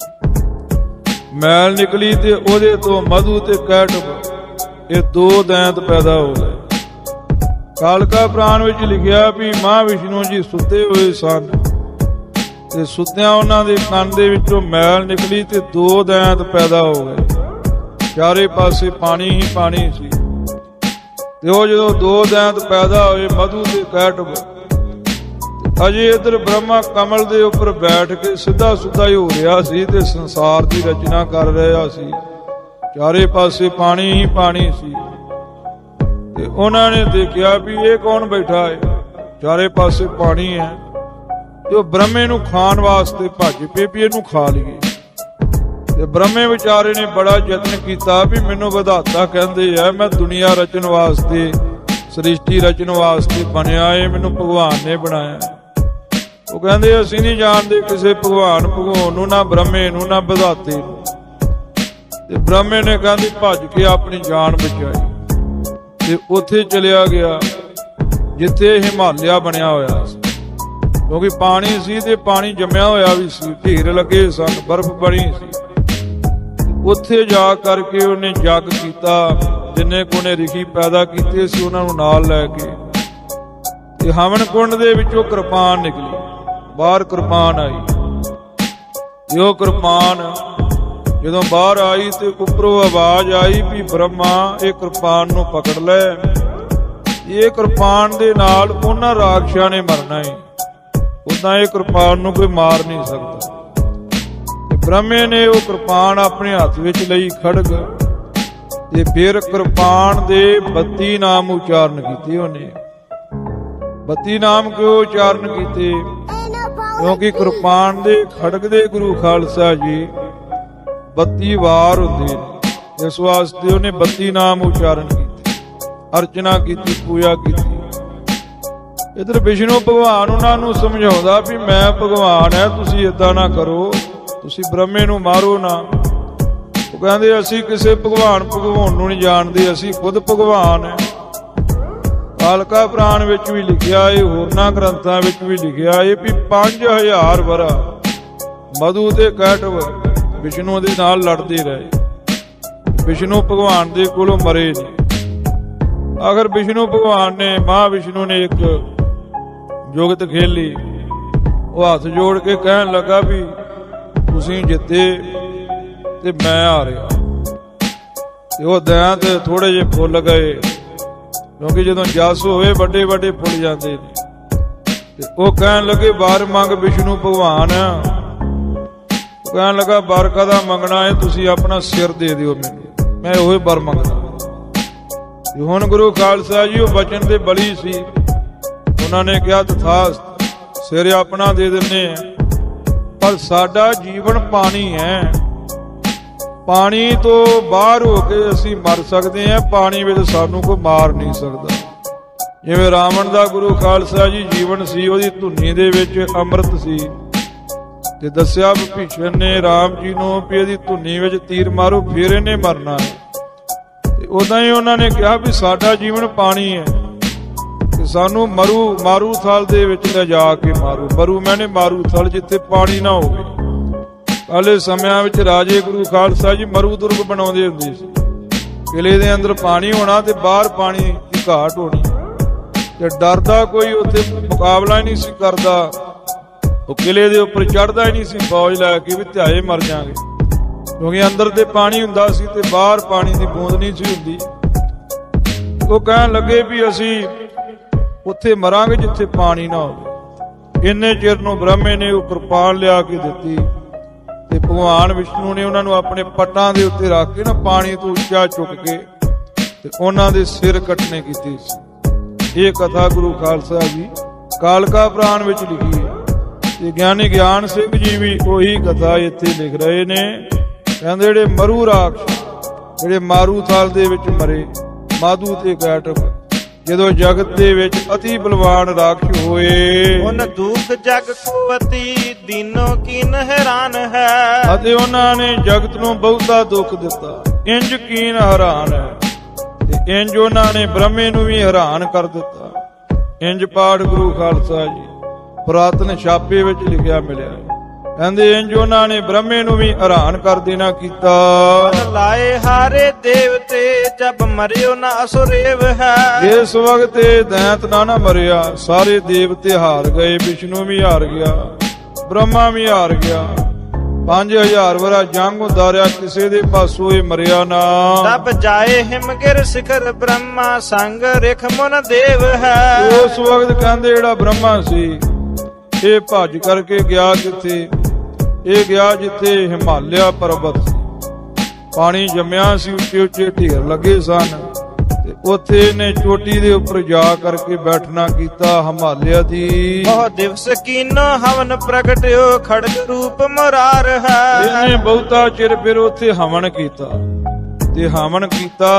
Speaker 2: ਮੈਲ ਨਿਕਲੀ ਤੇ ਉਹਦੇ ਤੋਂ ਮਧੂ ਤੇ ਕੈਟਬ, ਇਹ ਦੋ ਦੈਂਤ ਪੈਦਾ ਹੋ ਗਏ। ਕਾਲਕਾ ਪੁਰਾਣ ਵਿੱਚ ਲਿਖਿਆ ਵੀ ਮਾਂ ਵਿਸ਼ਨੂੰ ਜੀ ਸੁੱਤੇ ਹੋਏ ਸਨ ਤੇ ਸੁੱਤਿਆਂ ਉਹਨਾਂ ਦੇ ਕੰਨ ਦੇ ਵਿੱਚੋਂ ਮੈਲ ਨਿਕਲੀ ਤੇ ਦੋ ਦੈਂਤ ਪੈਦਾ ਹੋ ਗਏ। ਚਾਰੇ ਪਾਸੇ ਪਾਣੀ ਹੀ ਪਾਣੀ ਸੀ, ਤੇ ਉਹ ਜਦੋਂ ਦੋ ਦੈਂਤ ਪੈਦਾ ਹੋਏ ਮਧੂ ਤੇ ਕੈਟਬ, ਅਜੇ ਇਧਰ ਬ੍ਰਹਮਾ ਕਮਲ ਦੇ ਉੱਪਰ ਬੈਠ ਕੇ ਸਿੱਧਾ ਸੁੱਧਾ ਹੀ ਹੋ ਰਿਹਾ ਸੀ ਤੇ ਸੰਸਾਰ ਦੀ ਰਚਨਾ ਕਰ ਰਿਹਾ ਸੀ। ਚਾਰੇ ਪਾਸੇ ਪਾਣੀ ਹੀ ਪਾਣੀ ਸੀ, ਤੇ ਉਹਨਾਂ ਨੇ ਦੇਖਿਆ ਵੀ ਇਹ ਕੌਣ ਬੈਠਾ ਹੈ? ਚਾਰੇ ਪਾਸੇ ਪਾਣੀ ਹੈ। ਤੇ ਉਹ ਬ੍ਰਹਮੇ ਨੂੰ ਖਾਣ ਵਾਸਤੇ ਭੱਜ ਪਏ ਵੀ ਇਹਨੂੰ ਖਾ ਲਈਏ। ਤੇ ਬ੍ਰਹਮੇ ਵਿਚਾਰੇ ਨੇ ਬੜਾ ਯਤਨ ਕੀਤਾ ਵੀ ਮੈਨੂੰ ਵਿਧਾਤਾ ਕਹਿੰਦੇ ਆ ਮੈਂ ਦੁਨੀਆ ਰਚਣ ਵਾਸਤੇ, ਸ੍ਰਿਸ਼ਟੀ ਰਚਣ ਵਾਸਤੇ ਬਣਿਆ ਏ, ਮੈਨੂੰ ਭਗਵਾਨ ਨੇ ਬਣਾਇਆ। ਉਹ ਕਹਿੰਦੇ ਅਸੀਂ ਨਹੀਂ ਜਾਣਦੇ ਕਿਸੇ ਭਗਵਾਨ ਨੂੰ, ਨਾ ਬ੍ਰਹਮੇ ਨੂੰ, ਨਾ ਵਿਧਾਤੇ ਨੂੰ। ਤੇ ਬ੍ਰਹਮੇ ਨੇ ਕਹਿੰਦੀ ਭੱਜ ਕੇ ਆਪਣੀ ਜਾਨ ਬਚਾਈ ਤੇ ਉੱਥੇ ਚਲਿਆ ਗਿਆ ਜਿੱਥੇ ਹਿਮਾਲਿਆ ਬਣਿਆ ਹੋਇਆ ਸੀ, ਕਿਉਂਕਿ ਪਾਣੀ ਸੀ ਤੇ ਪਾਣੀ ਜੰਮਿਆ ਹੋਇਆ ਵੀ ਸੀ, ਢੇਰ ਲੱਗੇ ਸਨ, ਬਰਫ਼ ਬਣੀ ਸੀ। ਉੱਥੇ ਜਾ ਕਰਕੇ ਉਹਨੇ ਯੱਗ ਕੀਤਾ, ਜਿੰਨੇ ਕੋਨੇ ਰਿਸ਼ੀ ਪੈਦਾ ਕੀਤੇ ਸੀ ਉਹਨਾਂ ਨੂੰ ਨਾਲ ਲੈ ਕੇ, ਤੇ ਹਵਨ ਕੁੰਡ ਦੇ ਵਿੱਚੋਂ ਕਿਰਪਾਨ ਨਿਕਲੀ, ਬਾਹਰ ਕਿਰਪਾਨ ਆਈ। ਤੇ ਉਹ ਕਿਰਪਾਨ ਜਦੋਂ ਬਾਹਰ ਆਈ ਤੇ ਉੱਪਰੋਂ ਆਵਾਜ਼ ਆਈ ਵੀ ਬ੍ਰਹਮਾ ਇਹ ਕਿਰਪਾਨ ਨੂੰ ਪਕੜ ਲੈ, ਇਹ ਕਿਰਪਾਨ ਦੇ ਨਾਲ ਉਹਨਾਂ ਰਾਖਸ਼ਾਂ ਨੇ ਮਰਨਾ ਹੈ, ਉਦਾਂ ਇਹ ਕਿਰਪਾਨ ਨੂੰ ਕੋਈ ਮਾਰ ਨਹੀਂ ਸਕਦਾ। ਬ੍ਰਹਮੇ ਨੇ ਉਹ ਕਿਰਪਾਨ ਆਪਣੇ ਹੱਥ ਵਿੱਚ ਲਈ, ਖੜਗ, ਤੇ ਫਿਰ ਕਿਰਪਾਨ ਦੇ 32 ਨਾਮ ਉਚਾਰਨ ਕੀਤੇ। ਉਹਨੇ 32 ਨਾਮ ਕਿਉਂ ਉਚਾਰਨ ਕੀਤੇ? ਕਿਉਂਕਿ ਕਿਰਪਾਨ ਦੇ ਖੜਗ ਦੇ ਗੁਰੂ ਖਾਲਸਾ ਜੀ 32 ਵਾਰ ਹੁੰਦੇ ਨੇ, ਇਸ ਵਾਸਤੇ ਉਹਨੇ 32 ਨਾਮ ਉਚਾਰਨ ਕੀਤੇ, ਅਰਚਨਾ ਕੀਤੀ, ਪੂਜਾ ਕੀਤੀ। ਇਧਰ ਵਿਸ਼ਨੂੰ ਭਗਵਾਨ ਉਹਨਾਂ ਨੂੰ ਸਮਝਾਉਂਦਾ ਵੀ ਮੈਂ ਭਗਵਾਨ ਹੈ, ਤੁਸੀਂ ਏਦਾਂ ਨਾ ਕਰੋ, ਤੁਸੀਂ ਬ੍ਰਹਮੇ ਨੂੰ ਮਾਰੋ ਨਾ। ਉਹ ਕਹਿੰਦੇ ਅਸੀਂ ਕਿਸੇ ਭਗਵਾਨ ਨੂੰ ਨਹੀਂ ਜਾਣਦੇ, ਅਸੀਂ ਖੁਦ ਭਗਵਾਨ ਹੈ। ਕਾਲਕਾ ਪੁਰਾਣ ਵਿੱਚ ਵੀ ਲਿਖਿਆ ਏ, ਹੋਰਨਾਂ ਗ੍ਰੰਥਾਂ ਵਿੱਚ ਵੀ ਲਿਖਿਆ ਏ ਵੀ 5000 ਵਰਾ ਮਧੂ ਤੇ ਕੈਟਵ ਵਿਸ਼ਨੂੰ ਦੇ ਨਾਲ ਲੜਦੇ ਰਹੇ, ਵਿਸ਼ਨੂੰ ਭਗਵਾਨ ਦੇ ਕੋਲੋਂ ਮਰੇ ਨਹੀਂ। ਆਖਰ ਵਿਸ਼ਨੂੰ ਭਗਵਾਨ ਨੇ, ਮਹਾਂਵਿਸ਼ਨੂੰ ਨੇ ਇੱਕ ਜੁਗਤ ਖੇਲੀ। ਉਹ ਹੱਥ ਜੋੜ ਕੇ ਕਹਿਣ ਲੱਗਾ ਵੀ ਤੁਸੀਂ ਜਿੱਤੇ ਤੇ ਮੈਂ ਹਾਰਿਆ। ਤੇ ਉਹ ਦਇਆ ਤੇ ਥੋੜੇ ਜਿਹੇ ਫੁੱਲ ਗਏ, ਕਿਉਂਕਿ ਜਦੋਂ ਜਸ ਹੋਵੇ ਵੱਡੇ ਵੱਡੇ ਫੁੱਲ ਜਾਂਦੇ ਨੇ। ਤੇ ਉਹ ਕਹਿਣ ਲੱਗੇ ਵਰ ਮੰਗ ਵਿਸ਼ਨੂੰ ਭਗਵਾਨ। ਕਹਿਣ ਲੱਗਾ ਵਰ ਕਾਹਦਾ ਮੰਗਣਾ ਹੈ, ਤੁਸੀਂ ਆਪਣਾ ਸਿਰ ਦੇ ਦਿਓ ਮੈਨੂੰ, ਮੈਂ ਉਹੀ ਵਰ ਮੰਗਦਾ। ਤੇ ਹੁਣ ਗੁਰੂ ਖਾਲਸਾ ਜੀ ਉਹ ਬਚਨ ਦੇ ਬਲੀ ਸੀ, ਉਹਨਾਂ ਨੇ ਕਿਹਾ ਤਥਾਸਤ, ਸਿਰ ਆਪਣਾ ਦੇ ਦਿੰਦੇ ਆ, ਪਰ ਸਾਡਾ ਜੀਵਨ ਪਾਣੀ ਹੈ, ਪਾਣੀ ਤੋਂ ਬਾਹਰ ਹੋ ਕੇ ਅਸੀਂ ਮਰ ਸਕਦੇ ਹਾਂ, ਪਾਣੀ ਵਿੱਚ ਸਾਨੂੰ ਕੋਈ ਮਾਰ ਨਹੀਂ ਸਕਦਾ। ਜਿਵੇਂ ਰਾਵਣ ਦਾ ਗੁਰੂ ਖਾਲਸਾ ਜੀ ਜੀਵਨ ਸੀ, ਉਹਦੀ ਧੁਨੀ ਦੇ ਵਿੱਚ ਅੰਮ੍ਰਿਤ ਸੀ, ਤੇ ਦੱਸਿਆ ਵਿਭੀਸ਼ਣ ਨੇ ਰਾਮ ਜੀ ਨੂੰ ਵੀ ਇਹਦੀ ਧੁਨੀ ਵਿੱਚ ਤੀਰ ਮਾਰੋ ਫਿਰ ਇਹਨੇ ਮਰਨਾ ਹੈ। ਤੇ ਉਦਾਂ ਹੀ ਉਹਨਾਂ ਨੇ ਕਿਹਾ ਵੀ ਸਾਡਾ ਜੀਵਨ ਪਾਣੀ ਹੈ, ਤੇ ਸਾਨੂੰ ਮਾਰੂ ਥਲ ਦੇ ਵਿੱਚ ਲਿਜਾ ਕੇ ਮਾਰੂ। ਮਰੂ ਮੈਨੇ ਮਾਰੂ ਥਲ, ਜਿੱਥੇ ਪਾਣੀ ਨਾ ਹੋਵੇ। ਪਹਿਲੇ ਸਮਿਆਂ ਵਿੱਚ ਰਾਜੇ ਗੁਰੂ ਖਾਲਸਾ ਜੀ ਮਰੂ ਦੁਰਗ ਬਣਾਉਂਦੇ ਹੁੰਦੇ ਸੀ, ਕਿਲੇ ਦੇ ਅੰਦਰ ਪਾਣੀ ਹੋਣਾ ਤੇ ਬਾਹਰ ਪਾਣੀ ਦੀ ਘਾਟ ਹੋਣੀ, ਤੇ ਡਰਦਾ ਕੋਈ ਉੱਥੇ ਮੁਕਾਬਲਾ ਹੀ ਨਹੀਂ ਸੀ ਕਰਦਾ, ਉਹ ਕਿਲੇ ਦੇ ਉੱਪਰ ਚੜ੍ਹਦਾ ਹੀ ਨਹੀਂ ਸੀ ਫੌਜ ਲੈ ਕੇ ਵੀ ਧਿਆਏ ਮਰ ਜਾਗੇ, ਕਿਉਂਕਿ ਅੰਦਰ ਤੇ ਪਾਣੀ ਹੁੰਦਾ ਸੀ ਤੇ ਬਾਹਰ ਪਾਣੀ ਦੀ ਬੂੰਦ ਨਹੀਂ ਸੀ ਹੁੰਦੀ। ਉਹ ਕਹਿਣ ਲੱਗੇ ਵੀ ਅਸੀਂ ਉੱਥੇ ਮਰਾਂਗੇ ਜਿੱਥੇ ਪਾਣੀ ਨਾ ਹੋਵੇ। ਇੰਨੇ ਚਿਰ ਨੂੰ ਬ੍ਰਹਮੇ ਨੇ ਉਹ ਕਿਰਪਾਨ ਲਿਆ ਕੇ ਦਿੱਤੀ, ਤੇ ਭਗਵਾਨ ਵਿਸ਼ਨੂੰ ਨੇ ਉਹਨਾਂ ਨੂੰ ਆਪਣੇ ਪੱਟਾਂ ਦੇ ਉੱਤੇ ਰੱਖ ਕੇ ਨਾ ਪਾਣੀ ਤੋਂ ਉੱਚਾ ਚੁੱਕ ਕੇ ਤੇ ਉਹਨਾਂ ਦੇ ਸਿਰ ਕੱਟਣੇ ਕੀਤੇ ਸੀ। ਇਹ ਕਥਾ ਗੁਰੂ ਖਾਲਸਾ ਜੀ ਕਾਲਕਾ ਪੁਰਾਣ ਵਿੱਚ ਲਿਖੀ ਹੈ, ਤੇ ਗਿਆਨੀ ਗਿਆਨ ਸਿੰਘ ਜੀ ਵੀ ਉਹੀ ਕਥਾ ਇੱਥੇ ਲਿਖ ਰਹੇ ਨੇ। ਕਹਿੰਦੇ ਜਿਹੜੇ ਮਰੂ ਰਾਖਸ਼, ਜਿਹੜੇ ਮਾਰੂ ਥਲ ਦੇ ਵਿੱਚ ਮਰੇ, ਮਾਧੂ ਤੇ ਕੈਟਵ, ਜਦੋਂ ਜਗਤ ਦੇ ਵਿੱਚ ਅਤੀ ਬਲਵਾਨ ਰਾਖਸ਼ ਹੋਏ,
Speaker 1: ਉਨ ਦੁਖ ਜਗ ਕੁਵਤੀ ਦੀਨੋ ਕੀਨ ਹੈਰਾਨ ਹੈ।
Speaker 2: ਅਤੇ ਉਹਨਾਂ ਨੇ ਜਗਤ ਨੂੰ ਬਹੁਤਾ ਦੁੱਖ ਦਿੱਤਾ, ਇੰਜ ਕੀਨ ਹੈਰਾਨ ਹੈ, ਤੇ ਇੰਜ ਉਹਨਾਂ ਨੇ ਬ੍ਰਹਮੇ ਨੂੰ ਵੀ ਹੈਰਾਨ ਕਰ ਦਿੱਤਾ। ਇੰਜ ਪਾਠ ਗੁਰੂ ਖਾਲਸਾ ਜੀ ਪੁਰਾਤਨ ਛਾਪੇ ਵਿੱਚ ਲਿਖਿਆ ਮਿਲਿਆ। ਕਹਿੰਦੇ ਇੰਜ ਉਹਨਾਂ ਨੇ ਬ੍ਰਹਮੇ ਨੂੰ ਵੀ ਹੈਰਾਨ ਕਰ ਦੇਣਾ ਕੀਤਾ।
Speaker 1: ਲਾਏ ਹਾਰੇ ਦੇਵਤੇ ਜਬ ਮਰਿਓ ਨਾ ਅਸੁਰੇਵ ਹੈ।
Speaker 2: ਇਸ ਵਕਤ ਦੈਂਤ ਨਾ ਮਰਿਆ, ਸਾਰੇ ਦੇਵਤੇ ਹਾਰ ਗਏ, ਵਿਸ਼ਨੂੰ ਵੀ ਹਾਰ ਗਿਆ, ਬ੍ਰਹਮਾ ਵੀ ਹਾਰ ਗਿਆ। 5000 ਵਰਾ ਜੰਗ ਹੁੰਦਾ ਰਿਹਾ, ਕਿਸੇ ਦੇ ਪਾਸੋਂ ਇਹ ਮਰਿਆ ਨਾ।
Speaker 1: ਤਬ ਜਾਏ ਹਿਮਗਿਰ ਸਿਖਰ ਬ੍ਰਹਮਾ ਸੰਗ ਰਿਖ ਮਨ ਦੇਵ ਹੈ।
Speaker 2: ਉਸ ਵਕਤ ਕਹਿੰਦੇ ਜਿਹੜਾ ਬ੍ਰਹਮਾ ਸੀ ਇਹ ਭੱਜ ਕਰਕੇ ਗਿਆ ਕਿੱਥੇ? ਇਹ ਗਿਆ ਜਿੱਥੇ ਹਿਮਾਲਿਆ ਪਰਬਤ ਸੀ, ਪਾਣੀ ਜੰਮਿਆ ਸੀ, ਉੱਚੇ ਉੱਚੇ ਢੇਰ ਲੱਗੇ ਸਨ, ਤੇ ਉੱਥੇ ਇਹਨੇ ਚੋਟੀ ਦੇ ਉੱਪਰ ਜਾ ਕਰਕੇ ਬੈਠਣਾ ਕੀਤਾ ਹਿਮਾਲਿਆ ਦੀ।
Speaker 1: ਬਹੁ ਦਿਵਸ ਕੀਨੋ ਹਵਨ ਪ੍ਰਗਟਿਓ ਖੜਗ ਰੂਪ ਮੁਰਾਰ ਹੈ।
Speaker 2: ਇਹਨੇ ਬਹੁਤਾ ਚਿਰ ਫਿਰ ਉੱਥੇ ਹਵਨ ਕੀਤਾ ਤੇ ਹਵਨ ਕੀਤਾ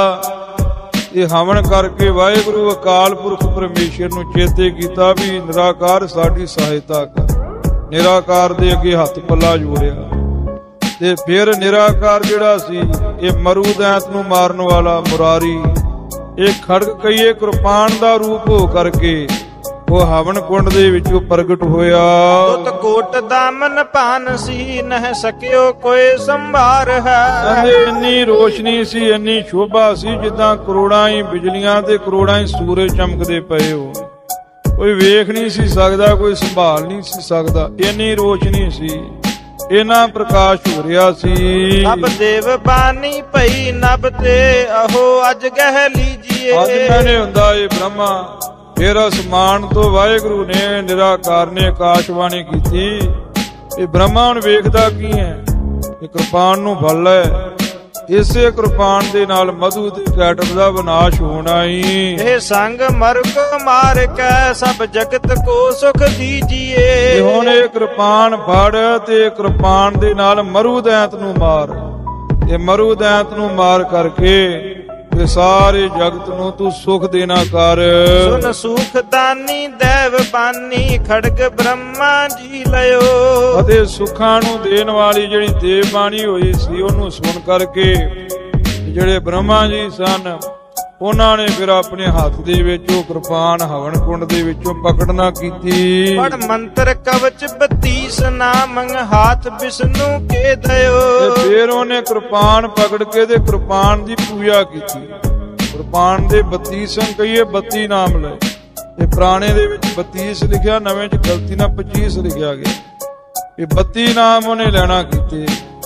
Speaker 2: ਤੇ ਹਵਨ ਕਰਕੇ ਵਾਹਿਗੁਰੂ ਅਕਾਲ ਪੁਰਖ ਪਰਮੇਸ਼ਰ ਨੂੰ ਚੇਤੇ ਕੀਤਾ ਵੀ ਨਿਰਾਕਾਰ ਸਾਡੀ ਸਹਾਇਤਾ ਕਰ। ਨਿਰਾਕਾਰ ਦੇ ਅੱਗੇ ਹੱਥ ਪੱਲਾ ਜੋੜਿਆ ਤੇ ਫਿਰ ਨਿਰਾਕਾਰ ਜਿਹੜਾ ਸੀ ਇਹ ਮਰੂ ਦੈਂਤ ਨੂੰ ਮਾਰਨ ਵਾਲਾ ਮੁਰਾਰੀ ਇਹ ਖੜਗ ਕਈਏ ਕਿਰਪਾਨ ਦਾ ਰੂਪ ਹੋ ਕਰਕੇ ਉਹ ਹਵਨ ਕੁੰਡ ਦੇ ਵਿੱਚੋਂ ਪ੍ਰਗਟ ਹੋਇਆ।
Speaker 1: ਤੁਤ ਕੋਟ ਦਾਮਨ ਭਾਨ ਸੀ ਨਹਿ ਸਕਿਓ ਕੋਈ ਸੰਭਾਰ ਹੈ।
Speaker 2: ਇੰਨੀ ਰੋਸ਼ਨੀ ਸੀ ਇੰਨੀ ਸ਼ੋਭਾ ਸੀ ਜਿੱਦਾਂ ਕਰੋੜਾਂ ਹੀ ਬਿਜਲੀਆਂ ਤੇ ਕਰੋੜਾਂ ਹੀ ਸੂਰਜ ਚਮਕਦੇ ਪਏ ਹੋ। ਕੋਈ ਵੇਖ ਨਹੀਂ ਸੀ ਸਕਦਾ ਕੋਈ ਸੰਭਾਲ ਨਹੀਂ ਸੀ ਸਕਦਾ ਇੰਨੀ ਰੋਸ਼ਨੀ ਸੀ ਇਹਨਾਂ ਪ੍ਰਕਾਸ਼ ਹੋ ਰਿਹਾ ਸੀ।
Speaker 1: ਨਭ ਦੇਵ ਬਾਣੀ ਪਈ ਨਭ ਤੇ ਅਹੋ ਅਜ ਗਹਿ ਲੀਜੀਏ।
Speaker 2: ਅੱਜ ਮੈਨੇ ਹੁੰਦਾ ਇਹ ਬ੍ਰਹਮਾ ਫਿਰ ਅਸਮਾਨ ਤੋਂ ਵਾਹਿਗੁਰੂ ਨੇ ਨਿਰਾਕਾਰ ਨੇ ਆਕਾਸ਼ਵਾਣੀ ਕੀਤੀ ਇਹ ਬ੍ਰਹਮਾ ਹੁਣ ਵੇਖਦਾ ਕੀ ਹੈ ਇਹ ਕਿਰਪਾਨ ਨੂੰ ਫਲ ਹੈ। ਇਸੇ ਕਿਰਪਾਨ ਦੇ ਨਾਲ ਮਧੂ ਤੇ ਕੈਟਰ ਦਾ ਵਿਨਾਸ਼ ਹੋਣਾ ਹੀ।
Speaker 1: ਇਹ ਸੰਗ ਮਰ ਕੋ ਮਾਰ ਕੇ ਸਭ ਜਗਤ ਕੋ ਸੁਖ ਦੀਜੀਏ।
Speaker 2: ਹੁਣ ਇਹ ਕਿਰਪਾਨ ਫੜ ਤੇ ਕਿਰਪਾਨ ਦੇ ਨਾਲ ਮਰੂ ਦੈਂਤ ਨੂੰ ਮਾਰ। ਇਹ ਮਰੂ ਦੈਂਤ ਨੂੰ ਮਾਰ ਕਰਕੇ ਤੇ ਸਾਰੇ ਜਗਤ ਨੂੰ ਤੂੰ ਸੁਖ ਦੇਣਾ ਕਰ।
Speaker 1: ਸੁਨ ਸੁਖ ਦਾਨੀ ਦੇਵ ਬਾਨੀ ਖੜਗ ਬ੍ਰਹਮਾ ਜੀ ਲਿਓ।
Speaker 2: ਅਤੇ ਸੁੱਖਾਂ ਨੂੰ ਦੇਣ ਵਾਲੀ ਜਿਹੜੀ ਦੇਵ ਬਾਣੀ ਹੋਈ ਸੀ ਉਹਨੂੰ ਸੁਣ ਕਰਕੇ ਜਿਹੜੇ ਬ੍ਰਹਮਾ ਜੀ ਸਨ ਉਹਨਾਂ ਨੇ ਫਿਰ ਆਪਣੇ ਹੱਥ ਦੇ ਵਿੱਚ ਉਹ ਕਿਰਪਾਨ ਹਵਨ ਕੁੰਡ ਦੇ ਵਿੱਚੋਂ ਪਕੜਨਾ ਕੀਤੀ।
Speaker 1: ਪੜ ਮੰਤਰ ਕਵਚ 32 ਨਾਮ ਹਾਥ ਵਿਸ਼ਨੂੰ ਕੇ ਦਇਓ।
Speaker 2: ਤੇ ਫਿਰ ਉਹਨੇ ਕਿਰਪਾਨ ਪਕੜ ਕੇ ਤੇ ਕਿਰਪਾਨ ਦੀ ਪੂਜਾ ਕੀਤੀ। ਕਿਰਪਾਨ ਦੇ 32 ਕਹੀਏ 32 ਨਾਮ ਲਏ। ਇਹ ਪੁਰਾਣੇ ਦੇ ਵਿੱਚ 32 ਲਿਖਿਆ ਨਵੇਂ ਚ ਗਲਤੀ ਨਾਲ 25 ਲਿਖਿਆ ਗਿਆ। ਇਹ 32 ਨਾਮ ਉਹਨੇ ਲੈਣਾ ਕੀਤੇ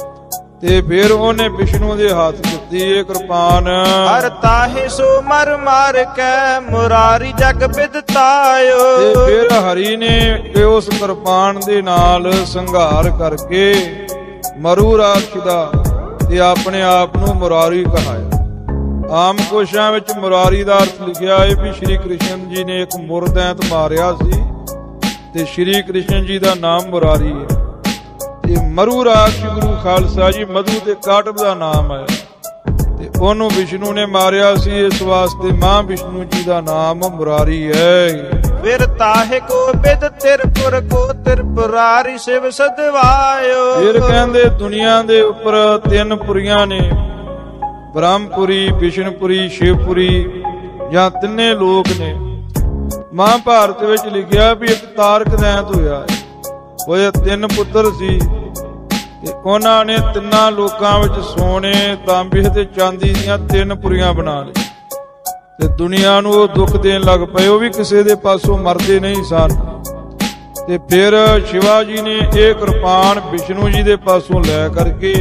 Speaker 2: ਤੇ ਫਿਰ ਉਹਨੇ ਵਿਸ਼ਨੂੰ ਦੇ ਹੱਥ ਦਿੱਤੀ ਇਹ ਕਿਰਪਾਨ।
Speaker 1: ਹਰ ਤਾਹੇ ਸੋ ਮਰ ਮਾਰ ਕੇ ਮੁਰਾਰੀ ਜਗ ਬਿਦਤਾਇਓ।
Speaker 2: ਤੇ ਫਿਰ ਹਰੀ ਨੇ ਉਸ ਕਿਰਪਾਨ ਦੇ ਨਾਲ ਸੰਘਾਰ ਕਰਕੇ ਮਰੂ ਰਾਖਸ਼ ਦਾ ਤੇ ਆਪਣੇ ਆਪ ਨੂੰ ਮੁਰਾਰੀ ਕਹਾਇਆ। ਆਮ ਕੋਸ਼ਾਂ ਵਿੱਚ ਮੁਰਾਰੀ ਦਾ ਅਰਥ ਲਿਖਿਆ ਹੈ ਵੀ ਸ਼੍ਰੀ ਕ੍ਰਿਸ਼ਨ ਜੀ ਨੇ ਇੱਕ ਮੁਰਦੈਂਤ ਮਾਰਿਆ ਸੀ ਤੇ ਸ਼੍ਰੀ ਕ੍ਰਿਸ਼ਨ ਜੀ ਦਾ ਨਾਮ ਮੁਰਾਰੀ ਹੈ। ਤੇ ਮਰੂ ਰਾਖਸ਼ ਗੁਰੂ ਖਾਲਸਾ ਜੀ ਮਧੂ ਤੇ ਕਾਟਬ ਦਾ ਨਾਮ ਹੈ ਤੇ ਉਹਨੂੰ ਵਿਸ਼ਨੂੰ ਨੇ ਮਾਰਿਆ ਸੀ ਇਸ ਵਾਸਤੇ ਮਾਂ ਵਿਸ਼ਨੂੰ ਜੀ ਦਾ ਨਾਮ ਮੁਰਾਰੀ ਹੈ।
Speaker 1: ਫਿਰ ਤਾਹੇ ਕੋ ਬਿਦ ਤਿਰਪੁਰ ਕੋ ਤਿਰਪੁਰਾਰੀ ਸਿਵ ਸਦਵਾਇਓ।
Speaker 2: ਫਿਰ ਕਹਿੰਦੇ ਦੁਨੀਆ ਦੇ ਉੱਪਰ 3 ਪੁਰੀਆਂ ਨੇ ਬ੍ਰਹਮਪੁਰੀ ਵਿਸ਼ਨਪੁਰੀ ਸ਼ਿਵਪੁਰੀ ਜਾਂ ਤਿੰਨੇ ਲੋਕ ਨੇ। ਮਹਾਭਾਰਤ ਵਿੱਚ ਲਿਖਿਆ ਵੀ ਇੱਕ ਤਾਰਕ ਦੈਂਤ ਹੋਇਆ ਉਹਦੇ 3 ਪੁੱਤਰ ਸੀ ਤੇ ਉਹਨਾਂ ਨੇ 3 ਲੋਕਾਂ ਵਿੱਚ ਸੋਨੇ ਤਾਂਬੇ ਤੇ ਚਾਂਦੀ ਦੀਆਂ 3 ਪੁਰੀਆਂ ਬਣਾ ਲਈ ਤੇ ਦੁਨੀਆ ਨੂੰ ਉਹ ਦੁੱਖ ਦੇਣ ਲੱਗ ਪਏ। ਉਹ ਵੀ ਕਿਸੇ ਦੇ ਪਾਸੋਂ ਮਰਦੇ ਨਹੀਂ ਸਨ। ਤੇ ਫਿਰ ਸ਼ਿਵਾ ਜੀ ਨੇ ਇਹ ਕਿਰਪਾਨ ਵਿਸ਼ਨੂੰ ਜੀ ਦੇ ਪਾਸੋਂ ਲੈ ਕਰਕੇ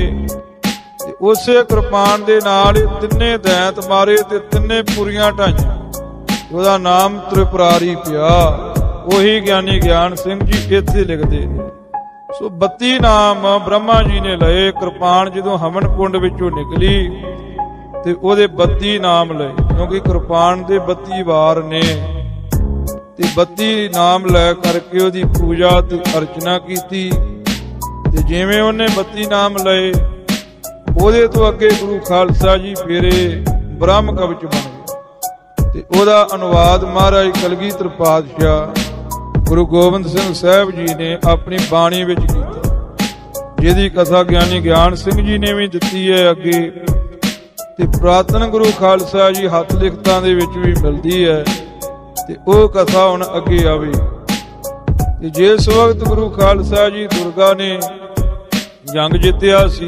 Speaker 2: ਤੇ ਉਸੇ ਕਿਰਪਾਨ ਦੇ ਨਾਲ 3 ਦੈਂਤ ਮਾਰੇ ਤੇ 3 ਪੁਰੀਆਂ ਢਾਈਆਂ। ਉਹਦਾ ਨਾਮ ਤ੍ਰਿਪੁਰਾਰੀ ਪਿਆ। ਉਹੀ ਗਿਆਨੀ ਗਿਆਨ ਸਿੰਘ ਜੀ ਇੱਥੇ ਲਿਖਦੇ ਨੇ। ਸੋ 32 ਨਾਮ ਬ੍ਰਹਮਾ ਜੀ ਨੇ ਲਏ। ਕਿਰਪਾਨ ਜਦੋਂ ਹਵਨ ਕੁੰਡ ਵਿੱਚੋਂ ਨਿਕਲੀ ਤੇ ਉਹਦੇ 32 ਨਾਮ ਲਏ ਕਿਉਂਕਿ ਕਿਰਪਾਨ ਦੇ 32 ਵਾਰ ਨੇ ਤੇ 32 ਨਾਮ ਲੈ ਕਰਕੇ ਉਹਦੀ ਪੂਜਾ ਤੇ ਅਰਚਨਾ ਕੀਤੀ। ਤੇ ਜਿਵੇਂ ਉਹਨੇ 32 ਨਾਮ ਲਏ ਉਹਦੇ ਤੋਂ ਅੱਗੇ ਗੁਰੂ ਖਾਲਸਾ ਜੀ ਫੇਰੇ ਬ੍ਰਹਮ ਕਵਚ ਬਣ ਗਏ ਤੇ ਉਹਦਾ ਅਨੁਵਾਦ ਮਹਾਰਾਜ ਕਲਗੀਧਰ ਪਾਤਸ਼ਾਹ ਗੁਰੂ ਗੋਬਿੰਦ ਸਿੰਘ ਸਾਹਿਬ ਜੀ ਨੇ ਆਪਣੀ ਬਾਣੀ ਵਿੱਚ ਕੀਤਾ ਜਿਹਦੀ ਕਥਾ ਗਿਆਨੀ ਗਿਆਨ ਸਿੰਘ ਜੀ ਨੇ ਵੀ ਦਿੱਤੀ ਹੈ ਅੱਗੇ ਤੇ ਪੁਰਾਤਨ ਗੁਰੂ ਖਾਲਸਾ ਜੀ ਹੱਥ ਲਿਖਤਾਂ ਦੇ ਵਿੱਚ ਵੀ ਮਿਲਦੀ ਹੈ ਤੇ ਉਹ ਕਥਾ ਹੁਣ ਅੱਗੇ ਆਵੇ। ਤੇ ਜਿਸ ਵਕਤ ਗੁਰੂ ਖਾਲਸਾ ਜੀ ਦੁਰਗਾ ਨੇ ਜੰਗ ਜਿੱਤਿਆ ਸੀ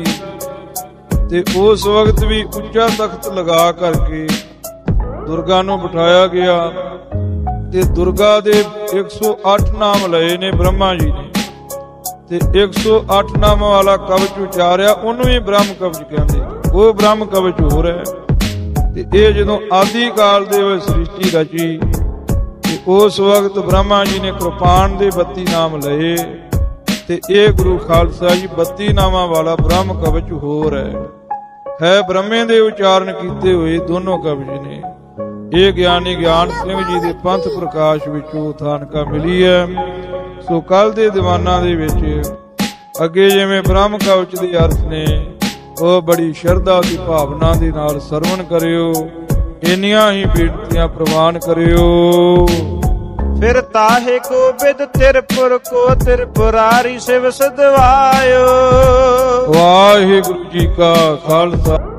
Speaker 2: ਤੇ ਉਸ ਵਕਤ ਵੀ ਉੱਚਾ ਤਖਤ ਲਗਾ ਕਰਕੇ ਦੁਰਗਾ ਨੂੰ ਬਿਠਾਇਆ ਗਿਆ ਤੇ ਦੁਰਗਾ ਦੇ 108 ਨਾਮ ਲਏ ਨੇ ਬ੍ਰਹਮਾ ਜੀ ਨੇ ਤੇ 108 ਨਾਮਾਂ ਵਾਲਾ ਕਵਚ ਉਚਾਰਿਆ ਉਹਨੂੰ ਹੀ ਬ੍ਰਹਮ ਕਵਚ ਕਹਿੰਦੇ। ਉਹ ਬ੍ਰਹਮ ਕਵਚ ਹੋਰ ਹੈ ਤੇ ਇਹ ਜਦੋਂ ਆਦਿ ਕਾਲ ਦੇ ਵਿੱਚ ਸ੍ਰਿਸ਼ਟੀ ਰਚੀ ਤੇ ਉਸ ਵਕਤ ਬ੍ਰਹਮਾ ਜੀ ਨੇ ਕਿਰਪਾਨ ਦੇ 32 ਨਾਮ ਲਏ ਤੇ ਇਹ ਗੁਰੂ ਖਾਲਸਾ ਜੀ 32 ਨਾਮਾਂ ਵਾਲਾ ਬ੍ਰਹਮ ਕਵਚ ਹੋਰ ਹੈ ਬ੍ਰਹਮੇ ਦੇ ਉਚਾਰਨ ਕੀਤੇ ਹੋਏ ਦੋਨੋਂ ਕਵਚ ਨੇ। ਇਹ ਗਿਆਨੀ ਗਿਆਨ ਸਿੰਘ ਜੀ ਦੇ ਪੰਥ ਪ੍ਰਕਾਸ਼ ਵਿੱਚੋਂ ਥਾਨਕਾ ਮਿਲੀ ਹੈ। ਸੋ ਕੱਲ ਦੇ ਦੀਵਾਨਾਂ ਦੇ ਵਿੱਚ ਅੱਗੇ ਜਿਵੇਂ ਬ੍ਰਹਮ ਕਵਚ ਦੇ ਅਰਥ ਨੇ ਉਹ ਬੜੀ ਸ਼ਰਧਾ ਦੀ ਭਾਵਨਾ ਦੇ ਨਾਲ ਸਰਵਣ ਕਰਿਓ। ਇੰਨੀਆਂ ਹੀ ਬੇਨਤੀਆਂ ਪ੍ਰਵਾਨ ਕਰਿਓ।
Speaker 1: ਫਿਰ ਤਾਹੇ ਕੋ ਬਿਦ ਤਿਰਪੁਰ ਕੋ ਤਿਰਪੁਰਾਰੀ ਸਿਵ ਸਦਵਾਇਓ।
Speaker 2: ਵਾਹਿਗੁਰੂ ਜੀ ਕਾ ਖਾਲਸਾ